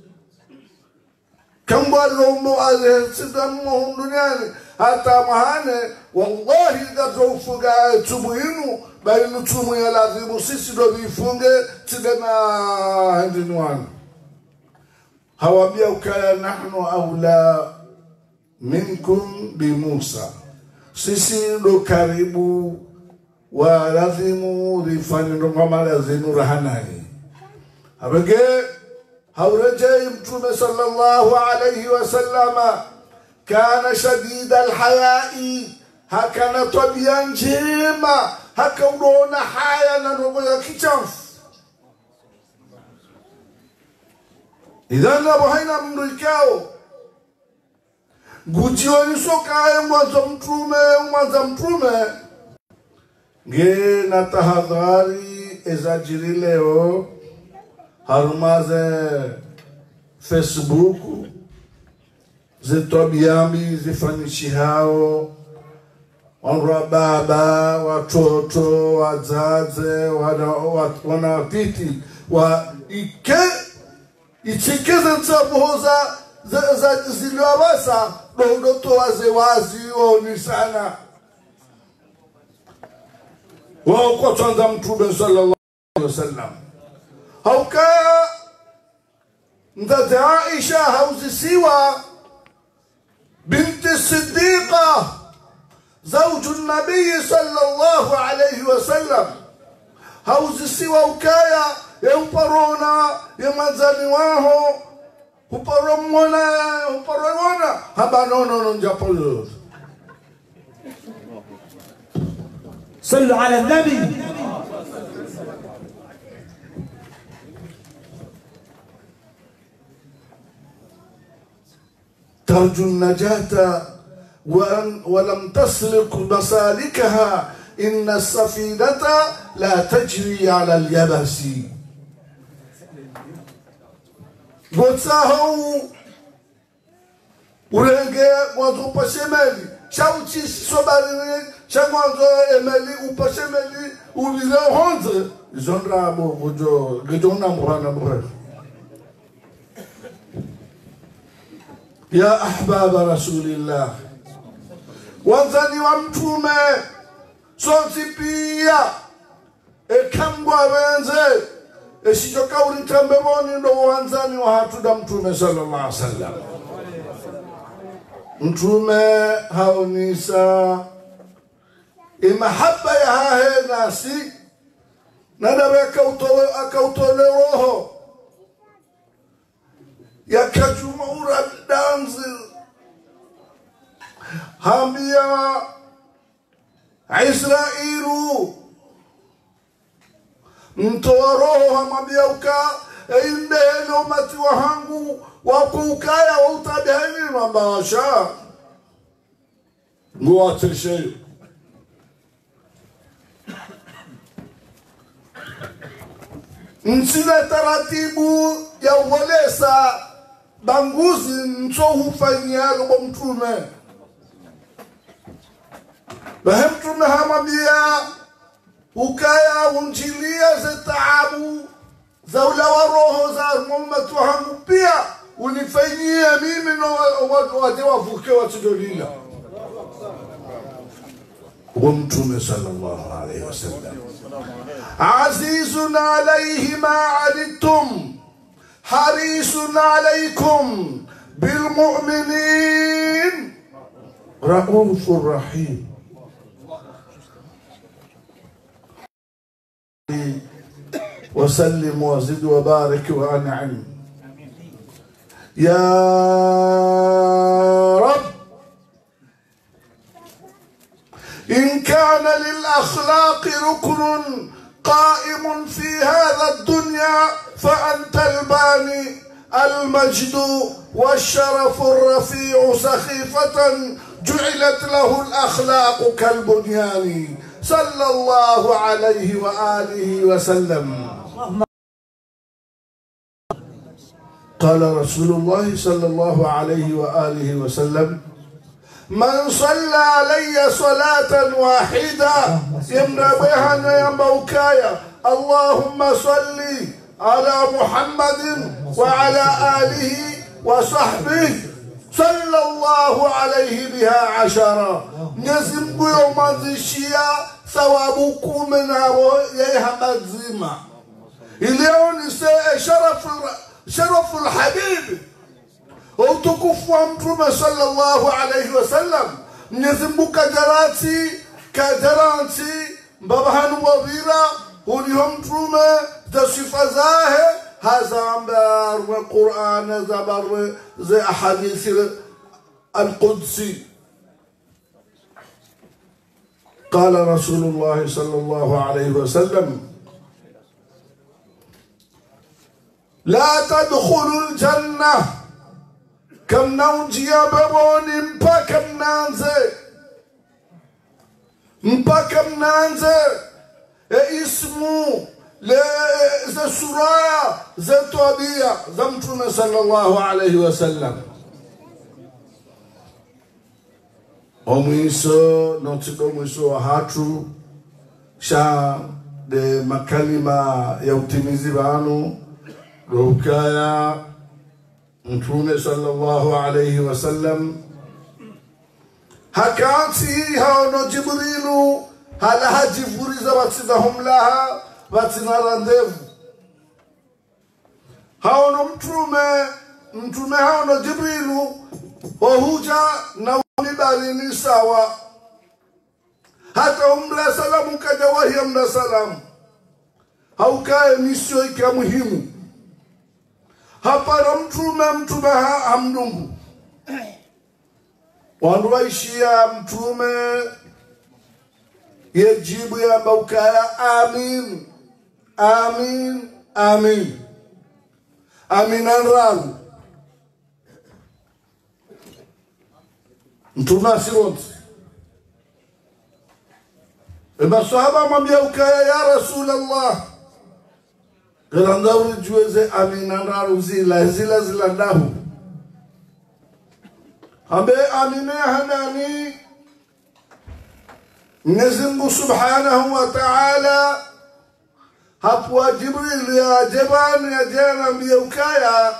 kam walum alihsidamu duniani hata mahane wallahi gazofuga tubuinu bali tumu ya lazimu sisi ndo vifunge tidema ndinwan hawambia ukaya nahnu aula minkum bi Musa sisi ndo karibu wa lazimu rifani ndo kama lazimu rahanani abege hawrejai mtume sallallahu alayhi wa sallama كان شديد الحياء هكذا طبيعا جيما هكذا حياء نروي كتاف إذا نبهينا من ركاو قتيوني سوكاي مزمترومي ومزمترومي جينا تهذاري إذا جري ليو هرمازي فيسبوك zitobiambi zifanishi hao wanra baba watoto wazaze wanapiti wa ike ichikeze nsabuhoza za ziliwabasa dodoto waze wazi oni sana wao kwa tuanza mtume sallallahu alaihi wasallam hauka mzazi Aisha hauzisiwa بنت الصديقة زوج النبي صلى الله عليه وسلم هاوز سوى وكايا يمبرونا يمزاني واهو هبرمونا هبرمونا هبانونا نجابلوز. صلوا على النبي. ترجو النجاة ولم تسلك مسالكها إن السفينة لا تجري على اليبس. بوتساهو urenge mwanzo upashemeli shauchi sobari shamwanzo emeli upashemeli ulile honze zonra bo bojo gedona mwana mwana. يا أحباب رسول الله وانزاني وامتومي صوتي بيا ekambwa wenze eshijoka uritambeboni ndo wanzani wa hatu da mtume sallallahu alaihi wasallam. Mtume haonisa imahaba ya hahe nasi nadawe akautole roho yakajumura danzi hambia Israilu mtoa roho hamwambia uka inde eno mati wahangu wako ukaya wa utabihani mambasha nguwa tishe nsina taratibu ya uholesa banguzi nso hufanyiaga kwa mtume bahe mtume hamwambia ukaya unjilia za taabu za ula wa roho za ummatu wangu pia unifanyia mimi na watu wavuke watudolila ومتوم صلى الله عليه وسلم عزيز عليه ما عنتم حريص عليكم بالمؤمنين رؤوف رحيم وسلم وزد وبارك وانعم يا رب إن كان للأخلاق ركن قائم في هذا الدنيا فأنت الباني المجد والشرف الرفيع سخيفة جعلت له الأخلاق كالبنيان صلى الله عليه وآله وسلم. قال رسول الله صلى الله عليه وآله وسلم من صلى علي صلاة واحدة يمنى بها ينبوكايا اللهم صل على محمد وعلى آله وصحبه صلى الله عليه بها عشرة نزم يوم الشيا ثوابكم من يها مزيمة اليوم شرف شرف الحبيب وتكف ومتوم صلى الله عليه وسلم نزم كجراتي كجراتي بابهان وبيرا وليهم توما تصف زاه هذا عمبار والقرآن زبر زي أحاديث القدسي. قال رسول الله صلى الله عليه وسلم لا تدخلوا الجنة كم نونجي بابوني مبا كم نانزي مبا كم نانزي اسمه زي سرايا زي طبيعة زمتنا صلى الله عليه وسلم omwiso notiko mwiso wa hatu sha de makalima ya utimizi wanu rukaya mtume sallallahu alayhi wasallam hakati haono jibrilu hala hajifuriza watidahum laha watina randevu haono mtume mtume haono jibrilu ohuja na unibarini sawa hata umla salamu kaja wahi umla salamu haukae misio ikia muhimu hapana mtume mtume hamdungu wandu waishia mtume yejibu ya baukaya amin amin amin amin anralu mtume asironti eba sahaba mwambia ukaya ya Rasulallah Gerandauri jueze aminandaru zila zila zila ndahu Habe amine hanani Mwenyezi subhanahu wa ta'ala hapwa Jibril ya jabani ya jana mbia ukaya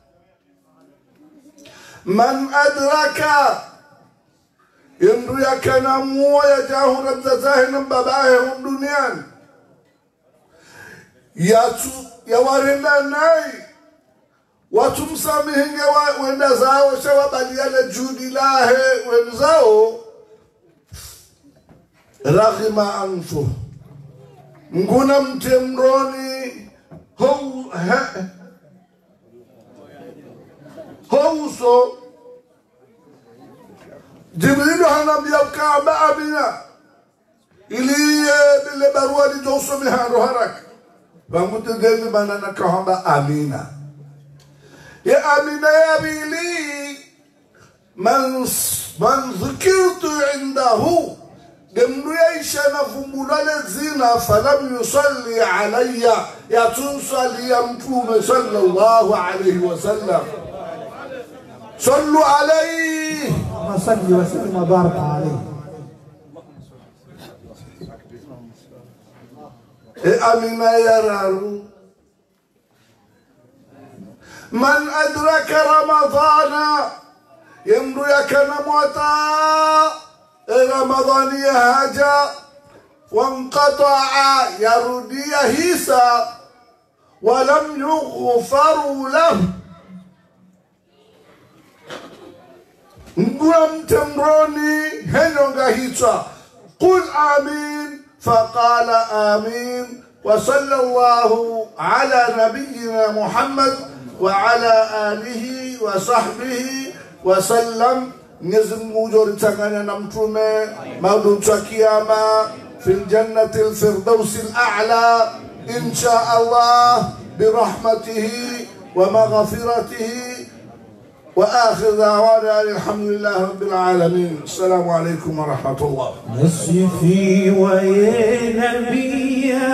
man adraka Yamru ya kana muwa jahu rabzazahi na babahe hum duniani Yatu ya warenda nai watu msamihinge wenda zao shawa baliana judi lahe wenzao raghima anfu nguna mtemroni hou houso Jibrilu hanambia Kaaba Amina ili bile barua lijousome haro haraka Bamutu gezi banana kahamba Amina Ya Amina ya bili Man, man zikirtu indahu emru yaisha na vumbulale zina falam yusalli alayya yatunsalli ya mtume sallallahu alayhi wasallam sallu alayhi اللهم صل وسلم وبارك عليه. امنا يرارو من ادرك رمضان يمر يكن موتا رمضان يهاجا وانقطع يردي هيسا ولم يغفر له نقول تمروني هنوغا هيسا قل آمين فقال آمين وصلى الله على نبينا محمد وعلى آله وصحبه وسلم نزم وجور تغانا نمتومي مولود كياما في الجنة الفردوس الأعلى إن شاء الله برحمته ومغفرته وآخر دعوانا الحمد لله رب العالمين. السلام عليكم ورحمة الله. نصفي ويا نبيا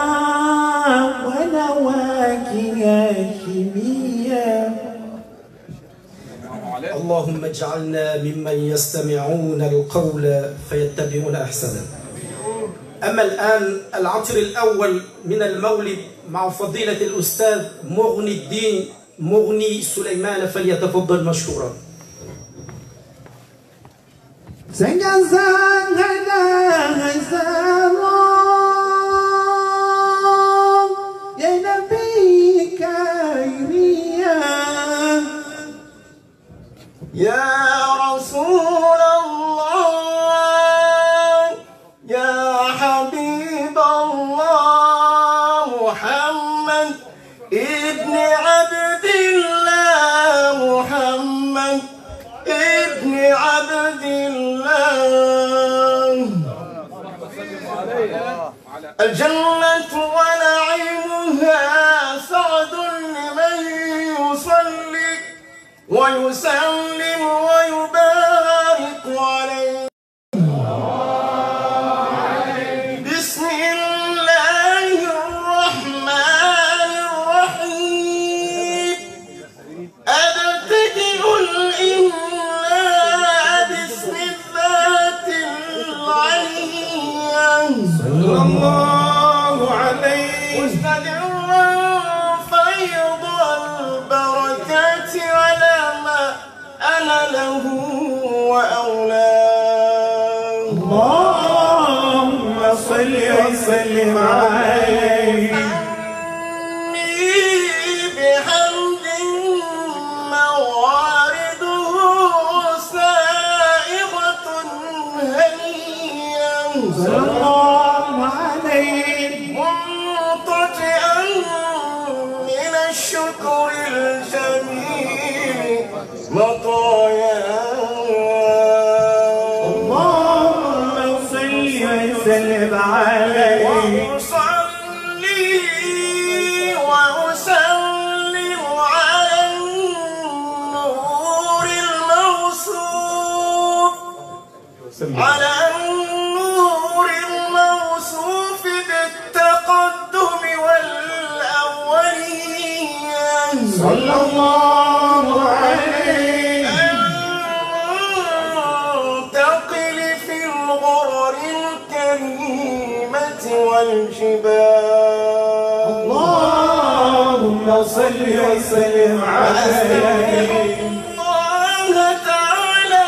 ونواك هاشميا. اللهم اجعلنا ممن يستمعون القول فيتبعون احسنه. اما الان العطر الاول من المولد مع فضيله الاستاذ مغني الدين مغني سليمان فليتفضل مشكورا. يا نبي كايريا يا رسول الله يا حبيب الله محمد ابن عبد الله محمد ابن عبد الله الجنة ونعيمها سعد لمن يصلي ويسلم ويبارك عليه. بسم الله الرحمن الرحيم أبتدئ الإملاء باسم الذات العليا صلى الله عليه مستدرا فيض البركات على ما أنا له وأولاه. اللهم صل وسلم عليه. أني بحمد موارده سائغة هنيا صلى الله عليه منطجئا من الشكر الجميل مطايا. اللهم صل وسلم عليه. وأصلي وأسلم على النور الموصوف على النور الموصوف بالتقدم والأولين صلى الله عليه. انتقل في الغرر الكريمة والجبال. اللهم صل وسلم عليه. الله تعالى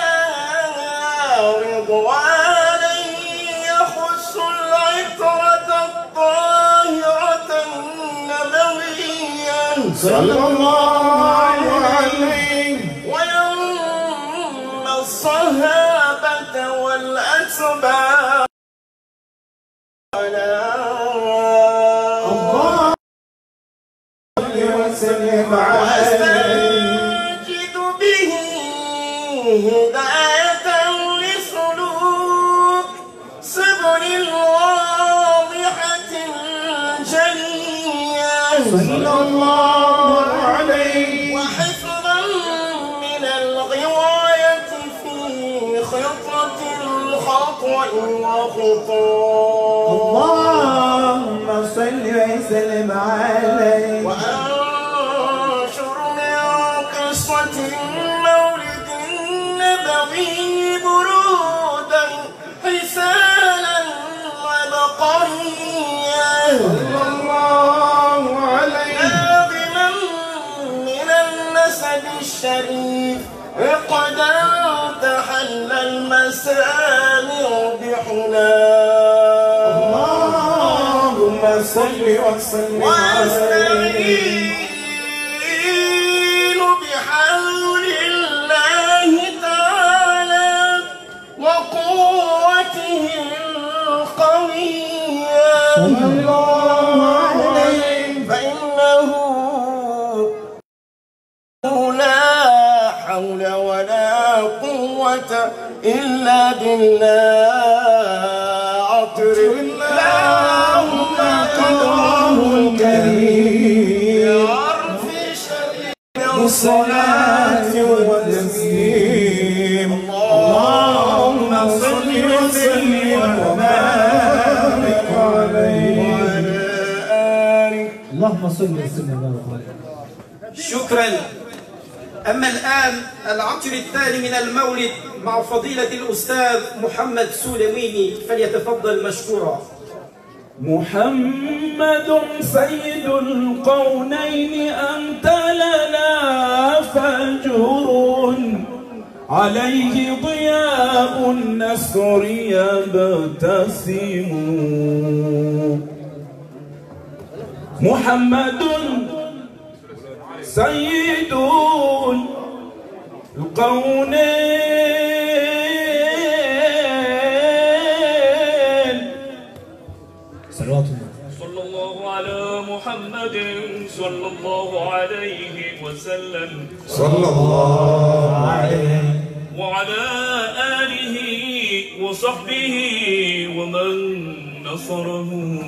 رضوانا يخص العطرة الطاهرة النبوية صلى الله عليه ويم الصحابة والأتباع. اللهم صل وسلم عليه. وأستنجد به هداية لسلوك سبل الواضحة الجلية صلى الله عليه وحفظا من الغواية في خطة الخطوة وخطاه اللهم صل وسلم عليه وأنشر من قصة المولد النبوي برودا حسانا وبقريا صلى الله عليه ناظما من النسب الشريف قد تحل المسامع بحناه اللهم صل وسلم واستعين بحول الله تعالى وقوته القوية صلى الله عليه فإنه لا حول ولا قوة إلا بالله عطر اللهم قدره الكريم عرف شريك الصلاة والتسليم اللهم صل وسلم وبارك عليه وعلى آله اللهم صل وسلم وبارك عليه. شكرا. أما الآن العطر الثاني من المولد مع فضيلة الأستاذ محمد سليماني، فليتفضل مشكورا. محمد سيد القونين أنت لنا فجر عليه ضياء النسر يبتسم محمد سيد القونين صلوات الله صلى الله على محمد صلى الله عليه وسلم صلى الله عليه وعلى آله وصحبه ومن نصره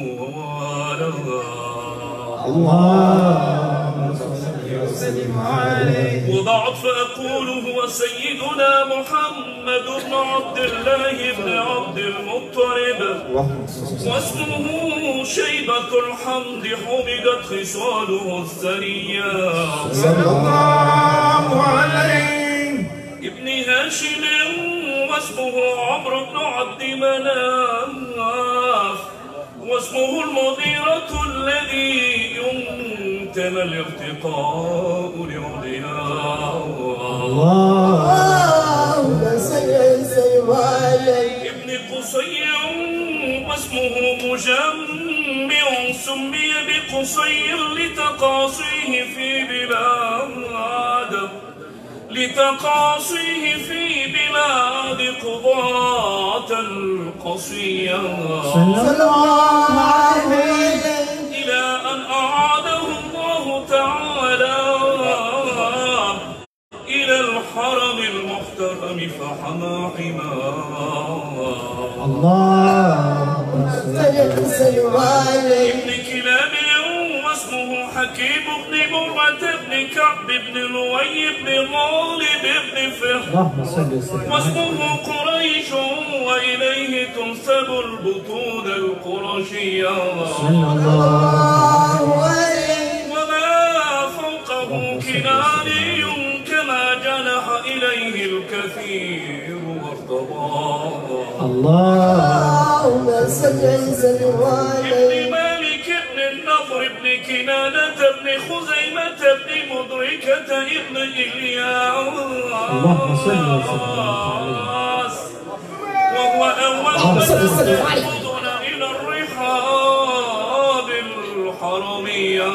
ووالاه اللهم صل وسلم عليه. وبعد فأقول هو سيدنا محمد بن عبد الله بن عبد المطلب واسمه شيبة الحمد حمدت خصاله الثريا صلى الله عليه. ابن هاشم واسمه عمرو بن عبد مناف واسمه المغيرة الذي ينتمى الارتقاء لعلياه اللهم صل وسلم عليه ابن قصي واسمه مجمع سمي بقصير لتقاصيه في بلاد لتقاصيه في بلاد قضاة القصية صلى الله عليه إلى أن أعاده الله تعالى إلى الحرم المحترم فحمى حماه اللهم صل وسلم عليه ابن كلاب واسمه حكيم بن مرة بن كعب بن لؤي بن غالب بن فهر اللهم صل وسلم واسمه قريش وإليه تنسب البطون القرشية صلى الله عليه وما فوقه كناني كما جنح إليه الكثير وارتضاه اللهم صل وسلم عليه ابن مالك بن النضر بن كنانة بن خزيمة بن مدركة ابن إلياس اللهم صل وسلم وهو أول من يخرجون إلى الرحاب الحرمية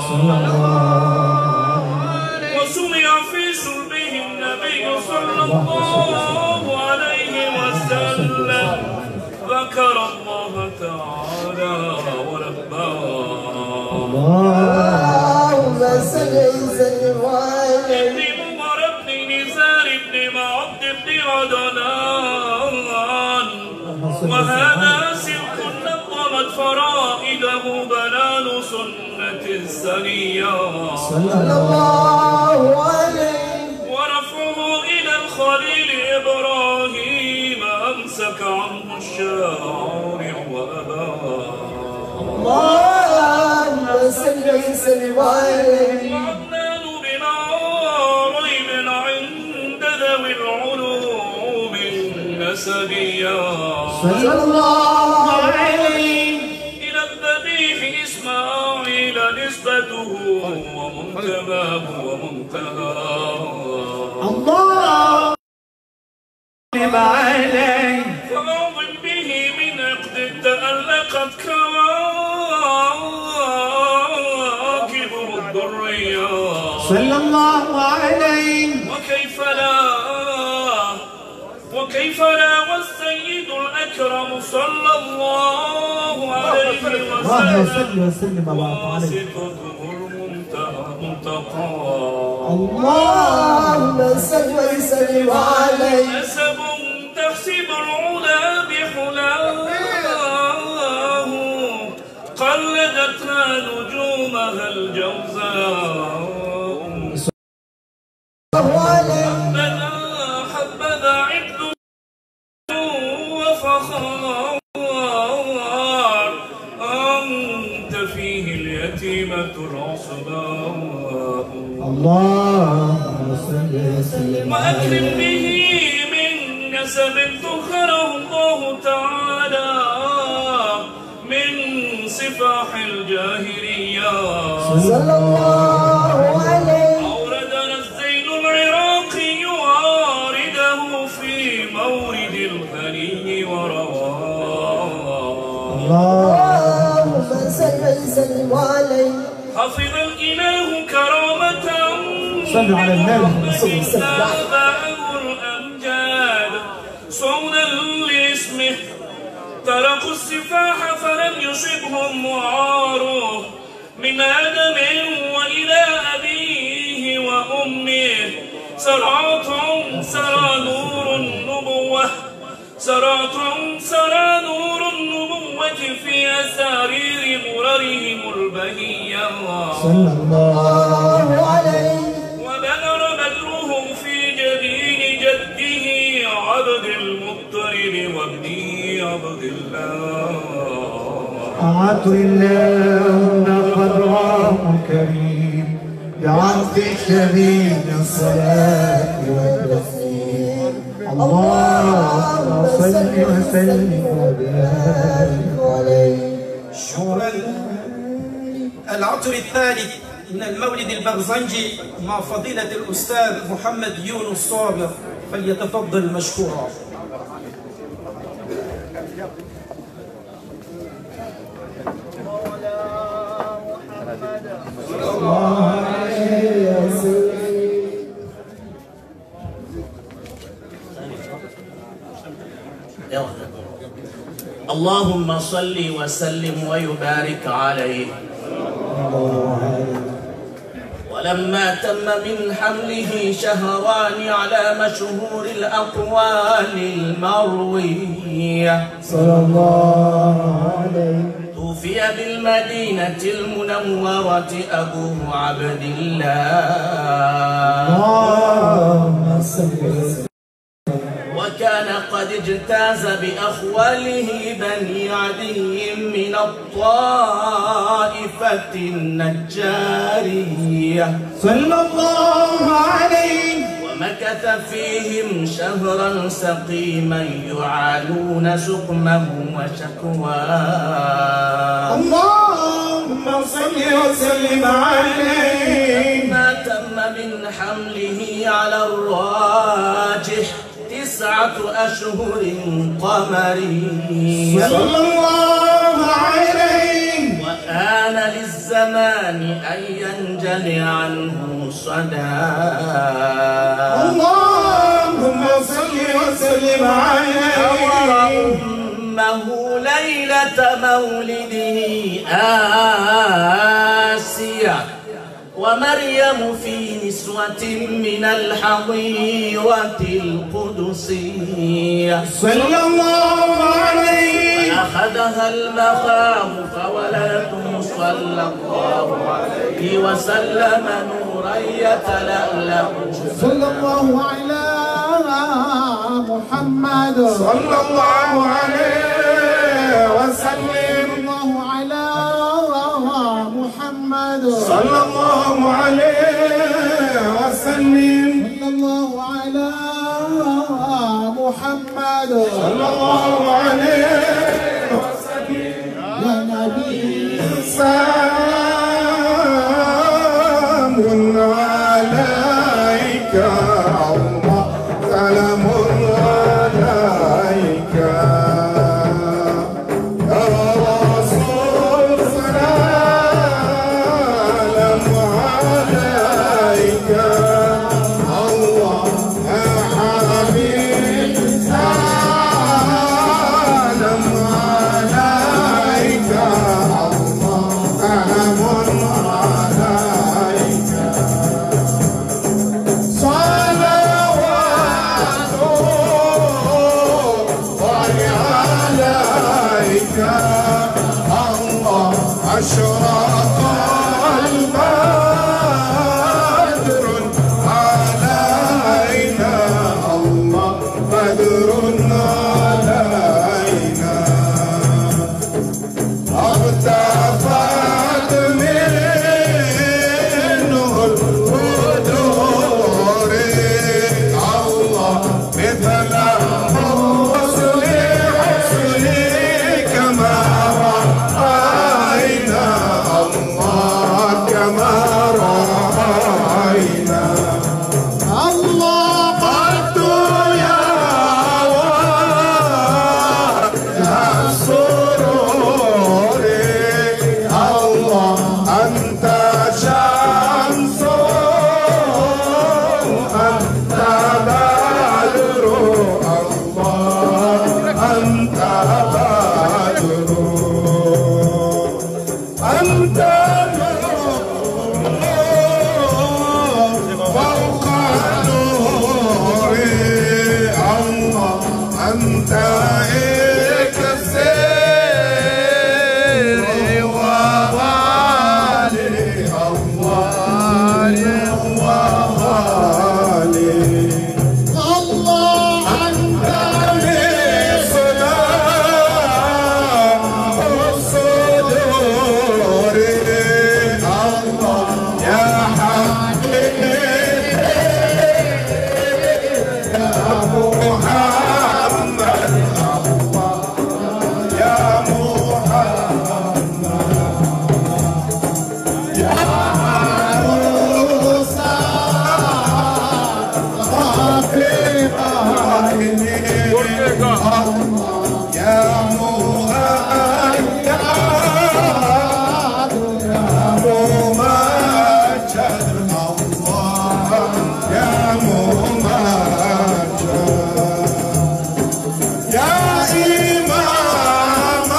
وسمع في صلبه النبي صلى الله عليه وسلم ذكر الله تعالى ورباه اللهم صل وسلم عليه ابن عمر بن نزار بن معد بن عدنان وهذا سلك نظمت فرائده بنان سنة السنية صلى الله عليه ورفعه إلى الخليل إبراهيم أمسك عنه الشيطان الشارع وأباه اللهم صل وسلم عليه وعدنان بلا ريب عند ذوي العلوم النسبية صلى الله عليه إلى الذبيح إسماعيل نسبته ومنتماه ومنتهاه الله عليه فأعظم به من عقد تألقت كواكب الدرية صلى الله عليه وكيف لا وكيف لا والسيد الأكرم صلى الله عليه وسلم وسلم واسطته المنتقى اللهم صل وسلم عليه نسب تحسب العلا بحلاه قلدتها نجومها الجوزاء حبذا حبذا عقد وفخار أنت فيه اليتيمة العصباء اللهم صل وسلم وأكرم به من نسب ذكره الله تعالى من صفاح الجاهلية صلى الله عليه أوردنا الزين العراقي وارده في مورد الغني ورواه اللهم صل وسلم عليه حفظ الإله كرامة صلوا على النبي صلى الله عليه وسلم آباءه الأمجاد صونا لاسمه تركوا السفاح فلم يصبهم معاره من آدم وإلى أبيه وأمه سرعة سرى نور النبوة سرعة سرى نور النبوة في أسارير غررهم البهية صلى الله عليه وبلر بدره في جبين جده عبد المطلب وابنه عبد الله عطر الله قدره كريم بعطف شديد الصلاة والتسليم اللهم صل وسلم وبارك عليه. شكرا. العطر الثالث من المولد البغزنجي مع فضيلة الأستاذ محمد يونس صابر فليتفضل مشكورا. اللهم صل وسلم ويبارك عليه. ولما تم من حمله شهران على مشهور الأقوال المروية صلى الله عليه توفي بالمدينة المنورة أبوه عبد الله اللهم صل وسلم. وكان قد اجتاز بأخواله بني عدي من الطائفة النجارية صلى الله عليه ومكث فيهم شهرا سقيما يعانون سقمه وشكواه اللهم صل وسلم عليه. ما تم من حمله على الراجح تسعة أشهر قمرية صلى الله عليه وآن للزمان أن ينجلي عنه صدى. اللهم صل وسلم عليه. أمه ليلة مولده آسيا ومريم في نسوة من الحظيرة القدسية صلى الله عليه أخذها المخاض فولدته صلى الله عليه وسلم نورا يتلألأ. صلى الله على محمد صلى الله عليه وسلم الله على محمد صلى الله عليه وسلم صلى الله على محمد صلى الله عليه وسلم يا نبي سلام عليك الله سلام عليك يا رسول سلام عليك الله يا حبيب سلام عليك الله سلام عليك صلوات الله عليك الله أشرق البدر علينا الله بدر علينا ارتفعت منه القدور الله مثل حسن حسني كما رأينا الله كما رأينا الله قد يا يا سرور الله أنت شمس أنت بدر الله أنت بدر أنت فوق نور الله أنت إكسير وغالي الله وغالي الله أنت مصلاح الصدور الله يا حبيبي يا محمد يا محمد يا موسى رفيقني يا مؤيد يا ممجد الله يا ممجد يا إمام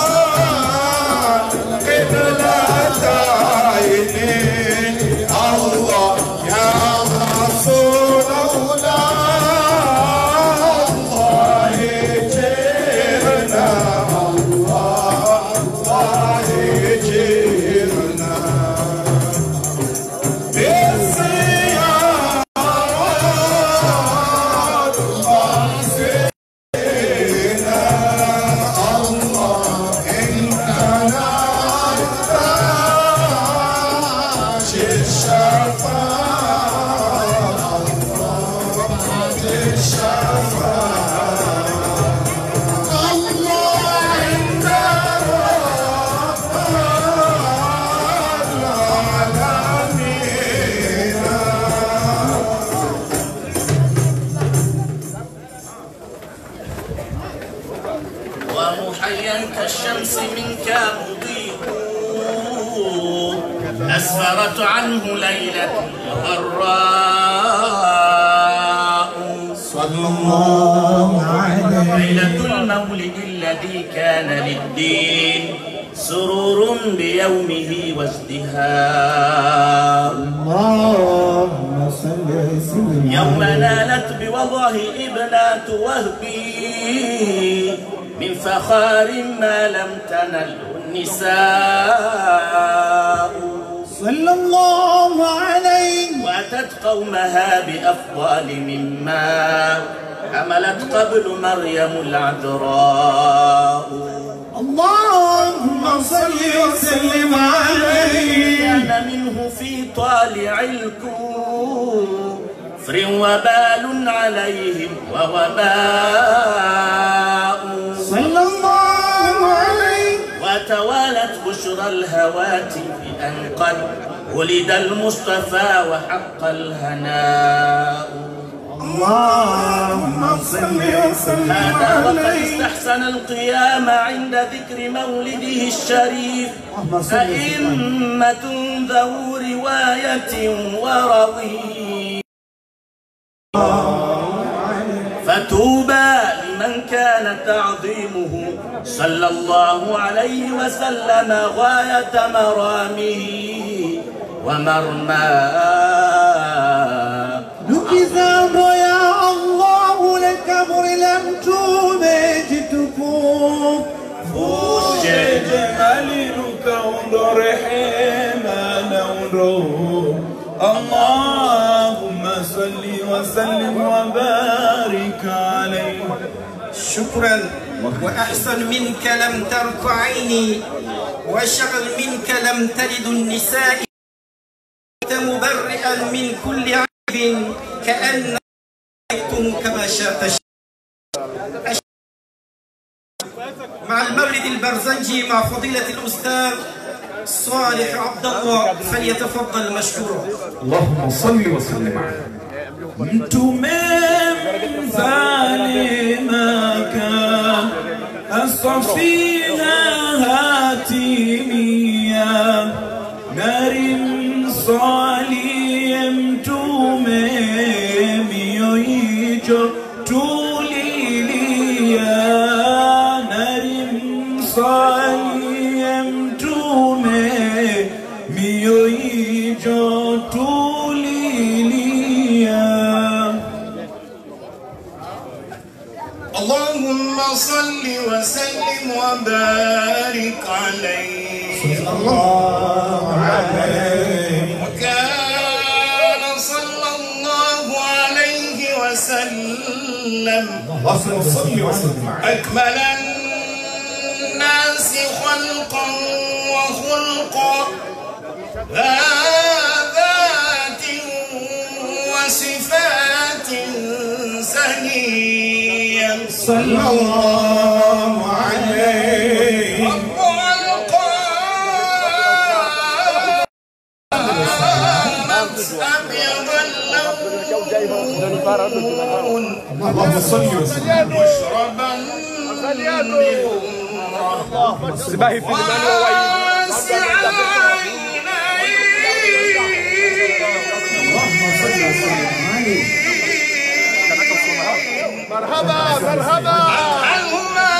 قبلتين الله يا رسول الله الله يجيرنا الله الله يجيرنا بالزيارات واسينا الله إن كان عطاش الشفاعة الله الشفاعة الله عند رب العالمين ومحيا كالشمس منك مضيء أسفرت عنه ليلة الغراء صلى الله عليه ليلة المولد الذي كان للدين سرور بيومه وازدهاء اللهم صل وسلم يوم نالت بوضعه ابنات وهبي من فخار ما لم تنله النساء صلى الله عليه وأتت قومها بأفضل مما حملت قبل مريم العذراء الله اللهم صل وسلم عليه. كان منه في طالع الكفر وبال عليهم ووباء صلى الله عليه. وتوالت بشرى الهواتف أن قد ولد المصطفى وحق الهناء. اللهم صل وسلم هذا وقد عليه. استحسن القيام عند ذكر مولده الشريف أئمة ذو رواية ورضي. فتوبى لمن كان تعظيمه صلى الله عليه وسلم غاية مرامه ومرماه. نكزام يا الله لك لم تمجدكم فوش جمالك وندور حمانا وندور. اللهم صل وسلم وبارك عليه. شكرا. وأحسن منك لم ترك عيني وشغل منك لم تلد النساء مبرئا من كل عيب كأن رأيتم كما شاء. مع المولد البرزنجي مع فضيلة الأستاذ صالح عبد الله فليتفضل مشكورا. اللهم صل وسلم عليه. انتم ظالمك الصفينا هاتميا نار صاليم توميميو يجو توليليا نار صاليم توميميو يجو توليليا. اللهم صل وسلم وبارك عليه. صلى الله عليه. وكان صلى الله عليه وسلم أكمل الناس خلقا وخلقا ذا ذات وصفات سنيا صلى الله عليه. أبيض اللون اللهم صل وسلم مشربا سباهي في المال مرحبا مرحبا عنهما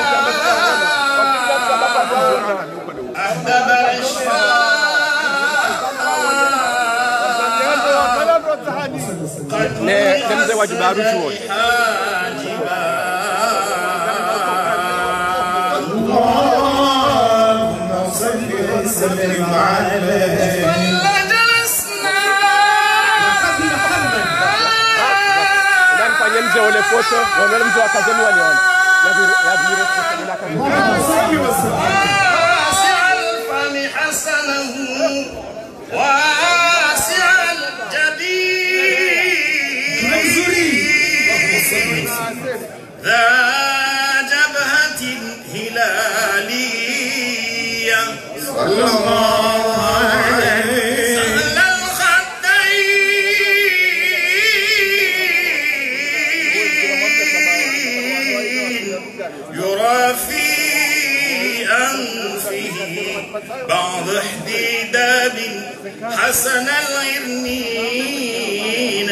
أهدب الأشفاق قد نمزي واجب عروشون. اللهم صل وسلم عليه. Nje wale foto wale mtu akazeni wale wale ya viro ya viro واسع الفم حسنه واسع الجبين ذا جبهة هلالية صلى الله عليه. سهل يرى في أنفه بعض احتداب حسن العرنين.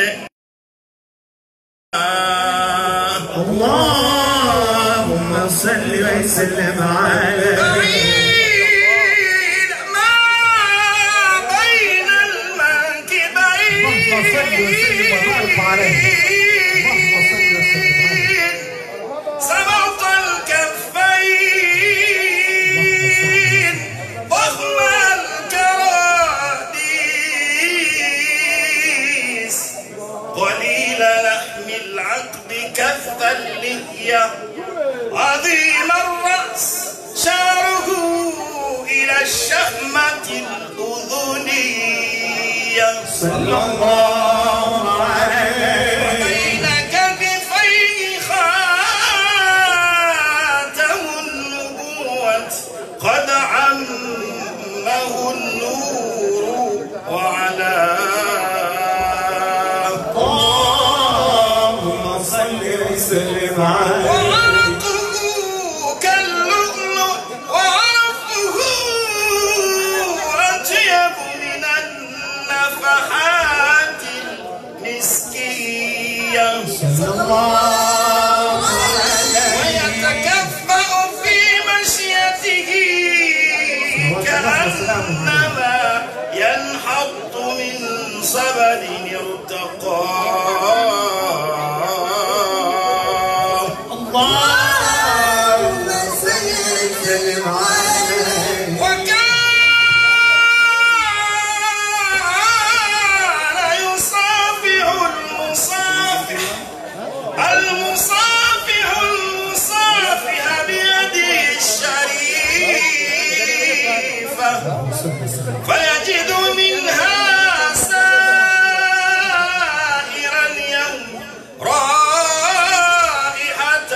اللهم صل وسلم عليه. بعيد ما بين المنكبين سبط الكفين ضخم الكراديس قليل لحم العقد كف اللحية عظيم الرأس شعره الشهمة الأذنية صلى الله عليه وبين كتفيه خاتم النبوة قد عمه النور وعلى اللهم صل وسلم عليه وعرقه كاللؤلؤ وعرفه أطيب من النفحات المسكية صلى الله عليه ويتكفأ في مشيته كأنما ينحط من صبد ارتقى اللهم صل وسلم عليه وكان يصافح المصافح المصافح المصافح بيده الشريفة فيجد منها سائر اليوم رائحة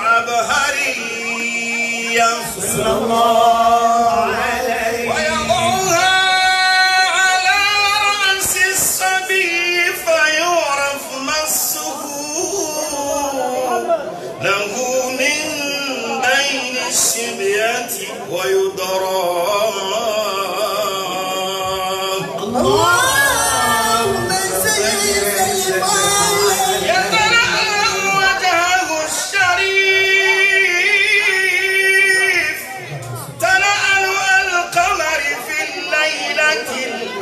عبهرية صلى الله عليه ويضعها على رأس الصبي فيعرف مسه له من بين الشبية ويدرى اللهم صل وسلم عليه يتلألأ وجهه الشريف تلألؤ القمر في الليلة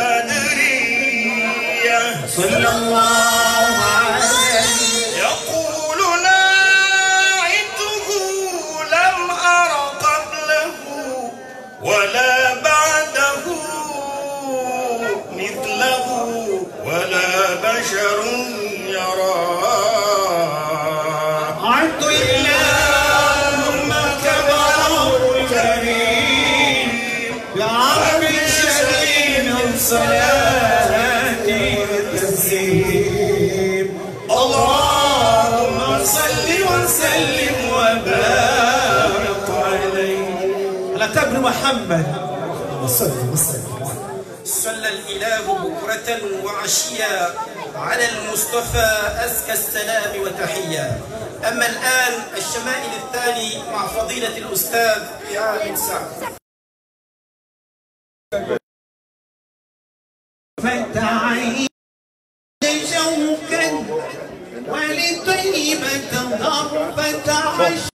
البدرية صلى الله عليه يقول ناعته لم أر قبله ولا بعده مثله ولا بشر يراه عد اللهم كبره الكريم بعرب شديد من صلاتي وتسليم اللهم صل وسلم وبارك عليه على قبر محمد صل وسلم صلى الإله بكرة وعشيا على المصطفى أزكى السلام وتحية. أما الآن الشمائل التالي مع فضيلة الأستاذ عامر سعد. فتعين شوقا ولطيبة ضربة عش